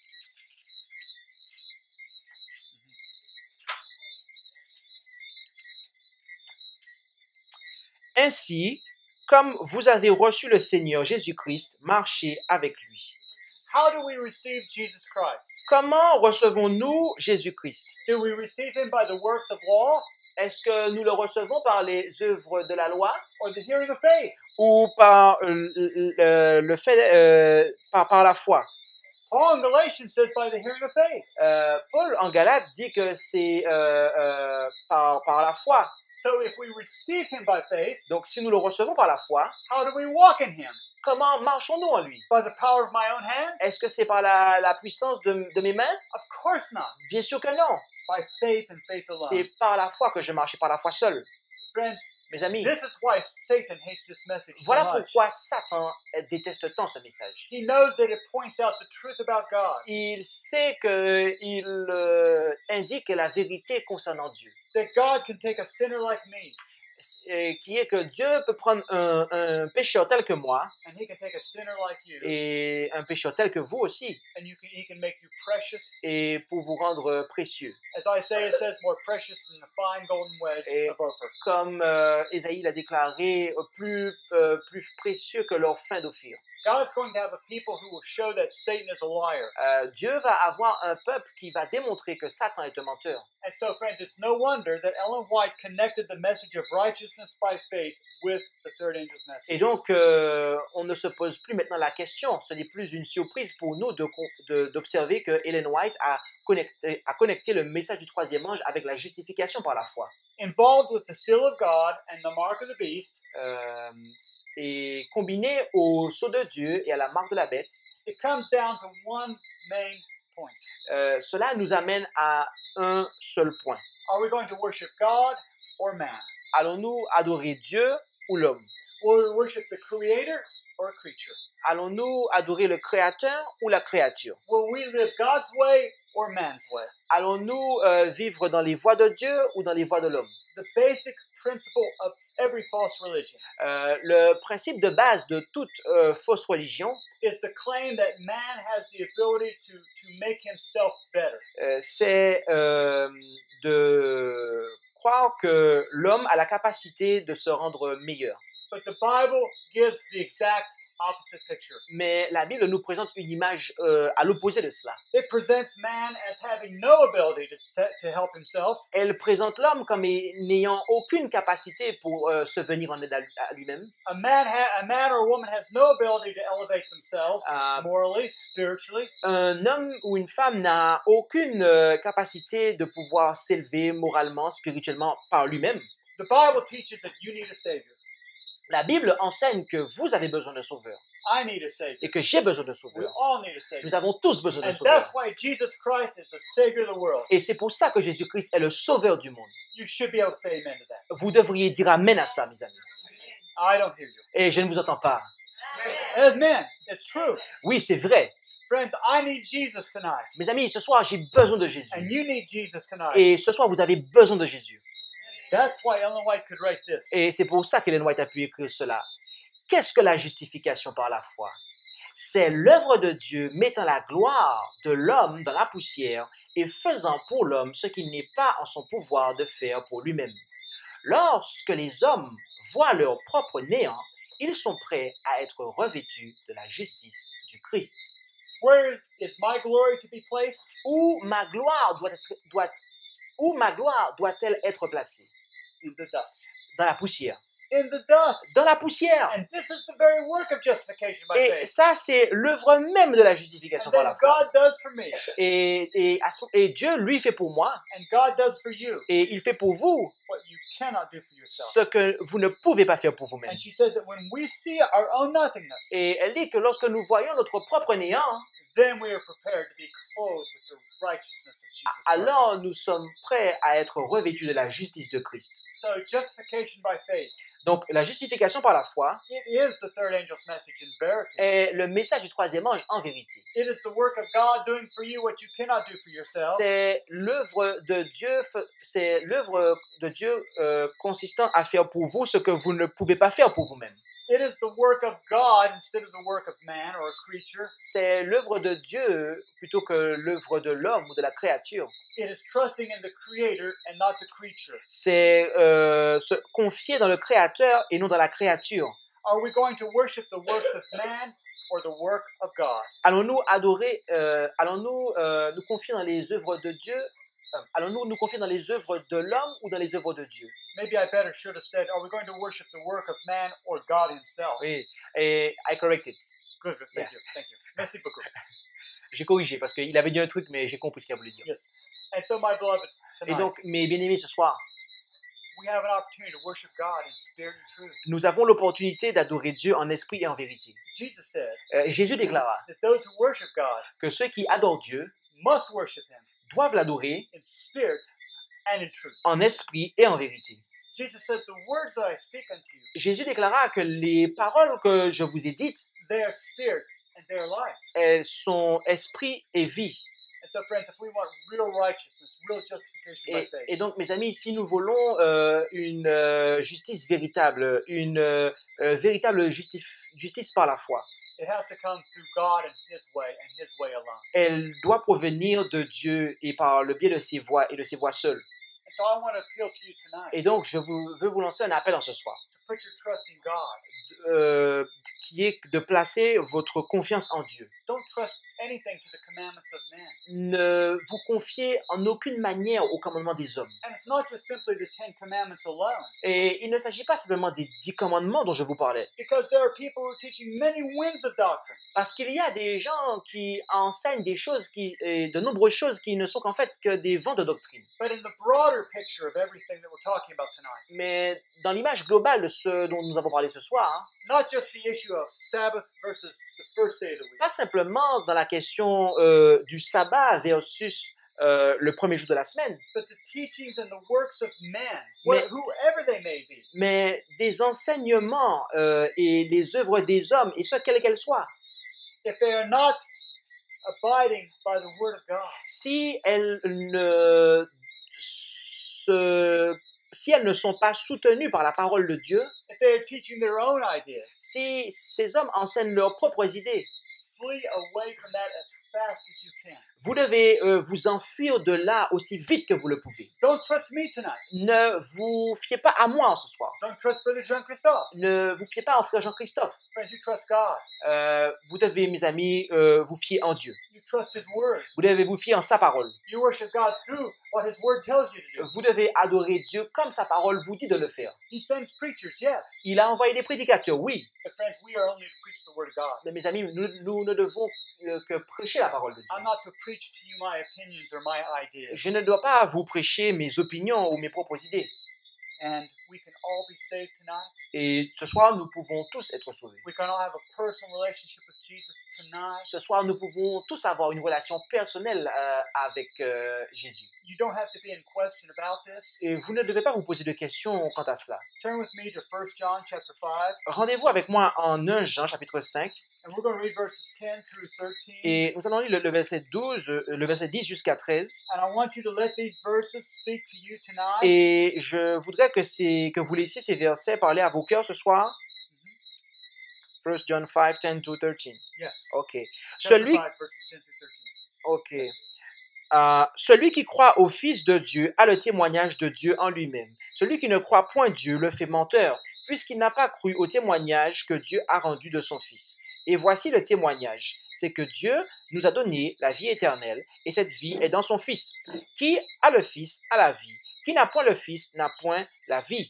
Ainsi, comme vous avez reçu le Seigneur Jésus-Christ, marchez avec lui. How do we receive Jesus Christ? Comment recevons-nous Jésus-Christ? Do we receive him by the works of law Est-ce que nous le recevons par les œuvres de la loi or the hearing of faith? ou par euh, le, le- le fait, euh, par, par la foi? Paul in Galatians says by the hearing of faith. Euh, Paul en Galate dit que c'est euh, euh, par, par la foi. So if we receive him by faith, Donc si nous le recevons par la foi, how do we walk in him? comment marchons-nous en lui? By the power of my own hands? Est-ce que c'est par la, la puissance de, de mes mains? Of course not. Bien sûr que non. By faith and faith alone. C'est par la foi que je marche, et par la foi seule. Friends, Mes amis, this is why Satan hates this message so voilà much. pourquoi Satan déteste tant ce message. He knows that it points out the truth about God, Il sait qu'il euh, indique la vérité concernant Dieu, that God can take a sinner like me, euh, qui est que Dieu peut prendre un, un pécheur tel que moi and he can take a sinner like you, et un pécheur tel que vous aussi, and you can, he can make you precious. et pour vous rendre précieux. As Isaiah says, more precious than the fine golden wedge Et- of Ophir. Comme euh, Ésaïe l'a déclaré, plus, euh, plus précieux que leur fin d'Ophir. God's going to have a people who will show that Satan is a liar. Euh, Dieu va avoir un peuple qui va démontrer que Satan est un menteur. And so, friends, it's no wonder that Ellen White connected the message of righteousness by faith with the third angel's message. Et donc, euh, on ne se pose plus maintenant la question. Ce n'est plus une surprise pour nous de, de- d'observer que Ellen White a connecté, a connecté le message du troisième ange avec la justification par la foi. Involved with the seal of God and the mark of the beast, Euh, et combiné au sceau de Dieu et à la marque de la bête, it comes down to one main point. euh, cela nous amène à un seul point. Are we going to worship God or man? Allons-nous adorer Dieu ou l'homme? Will we worship the Creator or a creature? Allons-nous adorer le Créateur ou la créature? Will we live God's way or man's way? Allons-nous euh, vivre dans les voies de Dieu ou dans les voies de l'homme? The basic principle of every false religion Euh, le principe de base de toute euh, fausse religion, is the claim that man has the ability to, to make himself better. euh, c'est euh, de croire que l'homme a la capacité de se rendre meilleur. But the Bible gives the exact opposite picture. Mais la Bible nous présente une image euh, à l'opposé de cela. It presents man as having no ability to, set, to help himself, Elle présente l'homme comme n'ayant aucune capacité pour euh, se venir en aide à à lui-même. a man, ha- a man or a woman has no ability to elevate themselves Uh, morally, spiritually, Un homme ou une femme n'a aucune euh, capacité de pouvoir s'élever moralement, spirituellement par lui-même. The Bible teaches that you need a Savior. La Bible enseigne que vous avez besoin de sauveur I need a Savior. et que j'ai besoin de We sauveur. all need a Savior. Nous avons tous besoin de And sauveur. that's why Jesus Christ is the Savior of the world. Et c'est pour ça que Jésus-Christ est le sauveur du monde. You should be able to say amen to that. Vous devriez dire amen à ça, mes amis. I don't hear you. Et je ne vous entends pas. Amen. It's true. Oui, c'est vrai. Friends, I need Jesus tonight. Mes amis, ce soir, j'ai besoin de Jésus. And you need Jesus tonight. Et ce soir, vous avez besoin de Jésus. That's why Ellen White could write this. Et c'est pour ça qu'Ellen White a pu écrire cela. Qu'est-ce que la justification par la foi? C'est l'œuvre de Dieu mettant la gloire de l'homme dans la poussière et faisant pour l'homme ce qu'il n'est pas en son pouvoir de faire pour lui-même. Lorsque les hommes voient leur propre néant, ils sont prêts à être revêtus de la justice du Christ. Where is my glory to be placed? Où ma gloire doit être, doit, où ma gloire doit-elle être placée? In the dust. Dans la poussière. in the dust. dans la poussière. And this is the very work of justification by Et faith. ça, c'est l'œuvre même de la justification And par then la foi. God does for me, Et, et, à son- et Dieu, lui, fait pour moi, and God does for you et il fait pour vous what you cannot do for yourself. ce que vous ne pouvez pas faire pour vous-même. And she says that when we see our own nothingness, Et elle dit que lorsque nous voyons notre propre néant, then we are prepared to be clothed with the righteousness of Jesus Christ. alors nous sommes prêts à être revêtus de la justice de Christ. So justification by faith, Donc la justification par la foi it is the third angel's message in verity. est le message du troisième ange en vérité. It is the work of God doing for you what you cannot do for yourself. C'est l'œuvre de Dieu, c'est l'œuvre de Dieu euh, consistant à faire pour vous ce que vous ne pouvez pas faire pour vous-même. It is the work of God instead of the work of man or a creature. C'est l'œuvre de Dieu plutôt que l'œuvre de l'homme ou de la créature. It is trusting in the Creator and not the creature. C'est euh, se confier dans le Créateur et non dans la créature. Are we going to worship the works of man or the work of God? Allons-nous adorer, euh, allons-nous euh, nous confier dans les œuvres de Dieu, euh, allons-nous nous confier dans les œuvres de l'homme ou dans les œuvres de Dieu? Maybe I better should have said, are we going to worship the work of man or God himself? Oui, et I corrected. Good, good, thank Yeah. you, thank you. Merci beaucoup. J'ai corrigé parce qu'il avait dit un truc, mais j'ai compris ce qu'il voulait dire. Yes. And so, my beloved, Et tonight, donc, mes bien-aimés, ce soir, we have an opportunity to worship God in spirit and truth. nous avons l'opportunité d'adorer Dieu en esprit et en vérité. Jesus said Euh, Jésus déclara that those who worship God que ceux qui adorent Dieu must worship him doivent l'adorer in spirit and in truth. en esprit et en vérité. Jesus said, the words that I speak unto you, Jésus déclara que les paroles que je vous ai dites, they are spirit and they are life. elles sont esprit et vie. And so, friends, if we want real righteousness, real justification by Et, faith, et donc, mes amis, si nous voulons euh, une euh, justice véritable, une euh, euh, véritable justif- justice par la foi, it has to come through God and his way and his way alone. elle doit provenir de Dieu et par le biais de ses voies et de ses voies seules. And so I want to appeal to you tonight Et donc, je vous, veux vous lancer un appel en ce soir, to put your trust in God. euh, qui est de placer votre confiance en Dieu. Don't trust anything to the commandments of men. Ne vous confiez en aucune manière aux commandements des hommes. And it's not just simply the Ten Commandments alone, Et il ne s'agit pas simplement des dix commandements dont je vous parlais. because there are people who are teaching many winds of doctrine. Parce qu'il y a des gens qui enseignent des choses, qui, et de nombreuses choses qui ne sont qu'en fait que des vents de doctrine. But in the broader picture of everything that we're talking about tonight, Mais dans l'image globale de ce dont nous avons parlé ce soir, hein, not just the issue of Sabbath versus the first day of the week, pas simplement dans la question euh, du sabbat versus euh, le premier jour de la semaine, but the teachings and the works of men, wh- Mais- whoever they may be. mais des enseignements euh, et les œuvres des hommes, et ce, quelles qu'elles soient, If they are not abiding by the Word of God, si elles ne, se, si elles ne sont pas soutenues par la parole de Dieu, if they are teaching their own ideas, si ces hommes enseignent leurs propres idées, flee away from that as fast as you can. vous devez euh, vous enfuir de là aussi vite que vous le pouvez. Don't trust me tonight. Ne vous fiez pas à moi ce soir. Don't trust Brother John Christophe. Ne vous fiez pas au frère Jean-Christophe. Friends, you trust God. Euh, vous devez, mes amis, euh, vous fier en Dieu. You trust His Word. Vous devez vous fier en sa parole. You worship God through what His Word tells you to do. Vous devez adorer Dieu comme sa parole vous dit de le faire. He sends preachers, yes. Il a envoyé des prédicateurs, oui. But friends, we are only to preach the Word of God. Mais mes amis, nous, nous ne devons euh, que prêcher la parole de Dieu. I'm not to preach to you my opinions or my ideas. Je ne dois pas vous prêcher mes opinions ou mes propres idées. And we can all be saved tonight. Et ce soir, nous pouvons tous être sauvés. We can all have a personal relationship with Jesus tonight. Ce soir, nous pouvons tous avoir une relation personnelle euh, avec euh, Jésus. You don't have to be in question about this. Et vous ne devez pas vous poser de questions quant à cela. Turn with me to First John chapter five, Rendez-vous avec moi en premier Jean chapitre cinq. and we're going to read verses ten through thirteen. Et nous allons lire le, le verset douze, euh, le verset dix jusqu'à treize. And I want you to let these verses speak to you tonight. Et je voudrais que, c'est, que vous laissiez ces versets parler à vos cœurs ce soir. First John five, ten to thirteen. Yes. Ok. Chapter Celui, five, verses ten through thirteen. ok. Euh, celui qui croit au Fils de Dieu a le témoignage de Dieu en lui-même. Celui qui ne croit point Dieu le fait menteur, puisqu'il n'a pas cru au témoignage que Dieu a rendu de son Fils. Et voici le témoignage, c'est que Dieu nous a donné la vie éternelle, et cette vie est dans son Fils. Qui a le Fils a la vie. Qui n'a point le Fils n'a point la vie.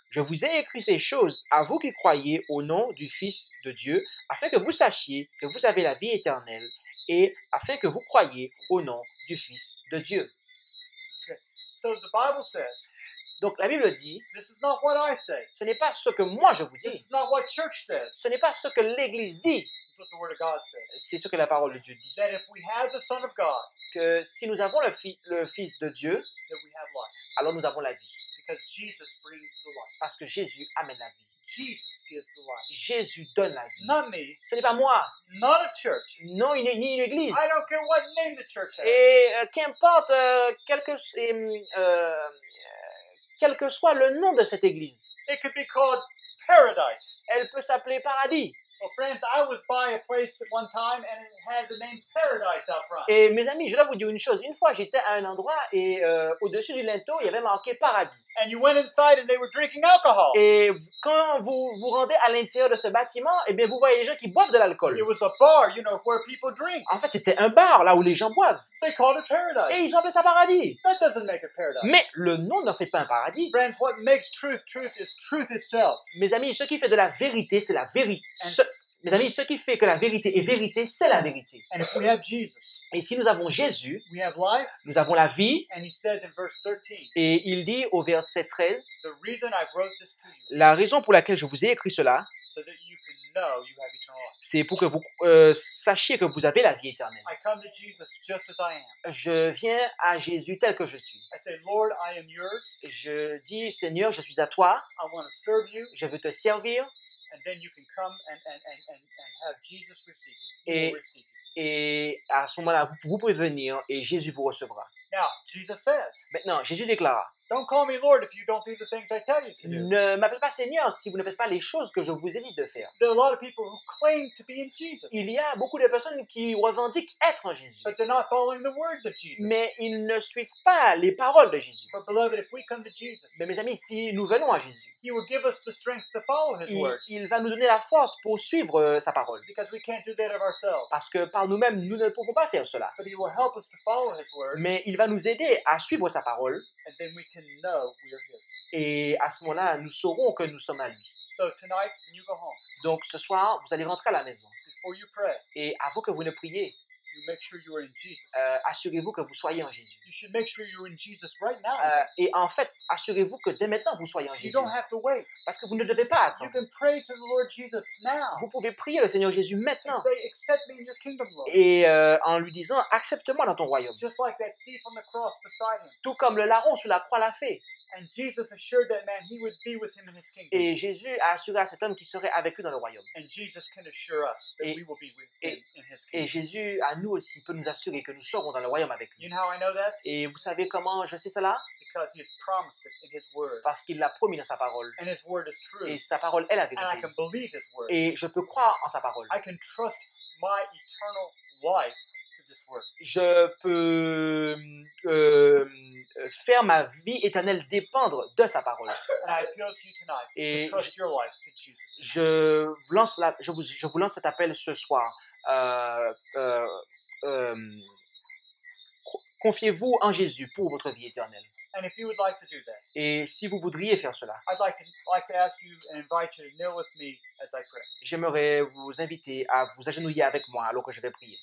Je vous ai écrit ces choses à vous qui croyez au nom du Fils de Dieu, afin que vous sachiez que vous avez la vie éternelle et afin que vous croyiez au nom du Fils de Dieu. Okay. So the Bible says, Donc la Bible dit, this is not what I say. ce n'est pas ce que moi je vous This dis, is not what church says. ce n'est pas ce que l'Église dit, This is what the Word of God says. c'est ce que la parole de Dieu dit. That if we have the Son of God, Que si nous avons le, fi- le Fils de Dieu, that we have life. alors nous avons la vie, Because Jesus brings the life. parce que Jésus amène la vie. Jesus gives the life. Jésus donne la vie. Not me, Ce n'est pas moi, not a church. non une, ni une église. I don't care what name the church has. Et euh, qu'importe euh, quel, que, euh, euh, quel que soit le nom de cette église, It could be called paradise. elle peut s'appeler paradis. Well, friends, I was by a place at one time and it had the name Paradise out front. Et mes amis, je dois vous dire une chose. Une fois, j'étais à un endroit et euh, au-dessus du linteau, il y avait marqué paradis. And you went inside and they were drinking alcohol. Et quand vous vous rendez à l'intérieur de ce bâtiment, eh bien, vous voyez les gens qui boivent de l'alcool. It was a bar, you know, where people drink. En fait, c'était un bar là où les gens boivent. They called it paradise. Et ils ont appelé ça paradis. That doesn't make it paradise. Mais le nom n'en fait pas un paradis. Friends, what makes truth truth is truth itself. Mes amis, ce qui fait de la vérité, c'est la vérité. And, Ce- mes amis, ce qui fait que la vérité est vérité, c'est la vérité. and if we have Jesus, Et si nous avons Jésus, we have life. nous avons la vie. And he says in verse thirteen, Et il dit au verset treize, the reason I wrote this to you, la raison pour laquelle je vous ai écrit cela, so that you can know you have eternal life. c'est pour que vous euh, sachiez que vous avez la vie éternelle. I come to Jesus just as I am. Je viens à Jésus tel que je suis. I say, Lord, I am yours. Je dis, Seigneur, je suis à toi, I want to serve you. je veux te servir. And then you can come and, and, and, and, and have Jesus receive you. He Et- will receive you. Et à ce moment-là, vous, vous pouvez venir et Jésus vous recevra. Now, Jesus says, Maintenant, Jésus déclara, don't call me Lord if you don't do the things I tell you to do. ne m'appelez pas Seigneur si vous ne faites pas les choses que je vous ai dit de faire. There are a lot of people who claim to be in Jesus, Il y a beaucoup de personnes qui revendiquent être en Jésus, but they're not following the words of Jesus. mais ils ne suivent pas les paroles de Jésus. But beloved, if we come to Jesus, Mais mes amis, si nous venons à Jésus, He will give us the strength to follow His il, words, il va nous donner la force pour suivre euh, sa parole. because we can't do that of ourselves. Parce que par nous-mêmes, nous ne pouvons pas faire cela. But He will help us to follow His word, Mais il va nous aider à suivre sa parole. and then we can know we are His. Et à ce moment-là, nous saurons que nous sommes à lui. So tonight, when you go home, Donc ce soir, vous allez rentrer à la maison. before you pray, Et avant que vous ne priez, you make sure you are in Jesus. euh, assurez-vous que vous soyez en Jésus. You should make sure you're in Jesus right now. Euh, et en fait, assurez-vous que dès maintenant, vous soyez en You Jésus. don't have to wait. Parce que vous ne devez pas You attendre. can pray to the Lord Jesus now. Vous pouvez prier le Seigneur Jésus And maintenant. say, accept me in your kingdom, Lord. Et euh, en lui disant, accepte-moi dans ton royaume. Just like that thief on the cross beside him. Tout comme le larron sur la croix l'a fait. And Jesus assured that man he would be with him in his kingdom. Et Jésus a assuré à cet homme qu'il serait avec lui dans le royaume. And Jesus can assure us that Et- we will be with et- him in his Et kingdom. Jésus, à nous aussi, peut nous assurer que nous serons dans le royaume avec lui. You know how I know that? Et vous savez comment je sais cela? Because he has promised it in his word. Parce qu'il l'a promis dans sa parole. And his word is true. Et sa parole est la And I vérité. can believe his word. Et je peux croire en sa parole. I can trust my eternal life to this word. Je peux euh, faire ma vie éternelle dépendre de sa parole. And I appeal to you tonight Et to trust your life to Jesus. Je vous lance, la- je vous, je vous lance cet appel ce soir. Euh, euh, euh, confiez-vous en Jésus pour votre vie éternelle. And if you would like to do that, Et si vous voudriez faire cela, I'd like to like to ask you and invite you to kneel with me as I pray. j'aimerais vous inviter à vous agenouiller avec moi alors que je vais prier.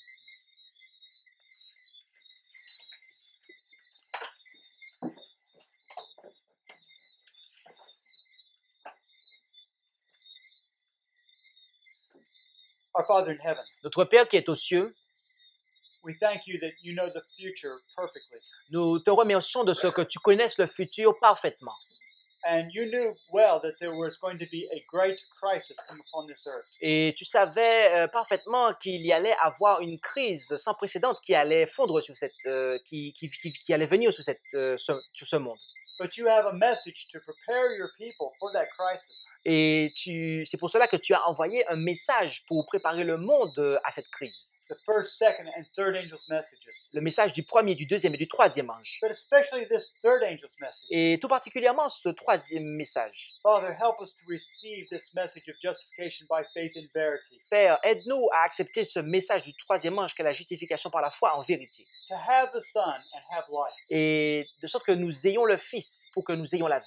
Our Father in heaven, Notre Père qui est aux cieux, we thank you that you know the future perfectly. nous te remercions de ce que tu connaisses le futur parfaitement. And you knew well that there was going to be a great crisis come upon this earth. Et tu savais euh, parfaitement qu'il y allait avoir une crise sans précédent qui allait fondre sur cette, euh, qui, qui, qui, qui allait venir sur, cette, euh, ce, sur ce monde. But you have a message to prepare your people for that crisis. Et tu, c'est pour cela que tu as envoyé un message pour préparer le monde euh, à cette crise. The first, second, and third angel's messages. Le message du premier, du deuxième et du troisième ange. But especially this third angel's message. Et tout particulièrement ce troisième message. Father, help us to receive this message of justification by faith in verity. Père, aide-nous à accepter ce message du troisième ange qu'est la justification par la foi en vérité. To have the Son and have life. Et de sorte que nous ayons le Fils pour que nous ayons la vie.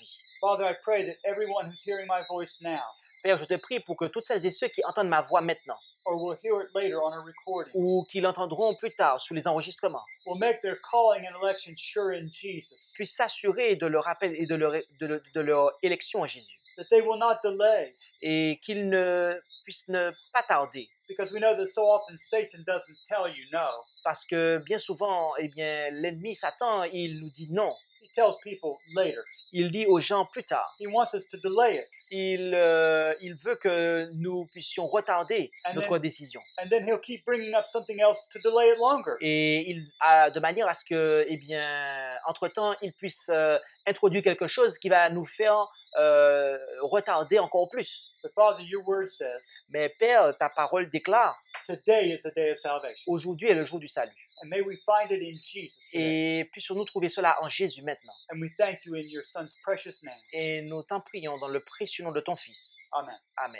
Father, I pray that everyone who's hearing my voice now Père, je te prie pour que toutes celles et ceux qui entendent ma voix maintenant, or will hear it later on a recording ou qui l'entendront plus tard sous les enregistrements, will make their calling and election sure in Jesus, puissent s'assurer de leur appel et de leur, de, le- de leur élection en Jésus, that they will not delay, et qu'ils ne puissent ne pas tarder. because we know that so often Satan doesn't tell you no. Parce que bien souvent, eh bien, l'ennemi Satan, il nous dit non. He tells people later. Il dit aux gens plus tard. He wants us to delay it. Il, euh, il veut que nous puissions retarder And notre then- décision. And then he'll keep bringing up something else to delay it longer. Et il a de manière à ce que, eh bien, entre-temps, il puisse euh, introduire quelque chose qui va nous faire euh, retarder encore plus. But Father, your word says, Mais Père, ta parole déclare, today is the day of salvation. aujourd'hui est le jour du salut. And may we find it in Jesus today. Et puissions-nous trouver cela en Jésus maintenant. And we thank you in your Son's precious name. Et nous t'en prions dans le précieux nom de ton Fils. Amen. Amen.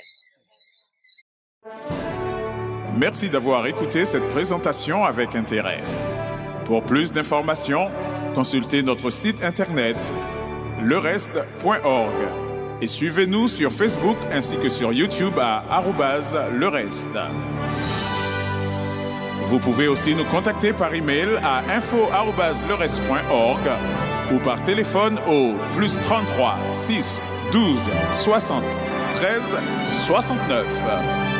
Merci d'avoir écouté cette présentation avec intérêt. Pour plus d'informations, consultez notre site internet le reste point org et suivez-nous sur Facebook ainsi que sur YouTube à arobase le reste. Vous pouvez aussi nous contacter par email à info arobase le reste point org ou par téléphone au plus trente-trois six douze soixante treize soixante-neuf.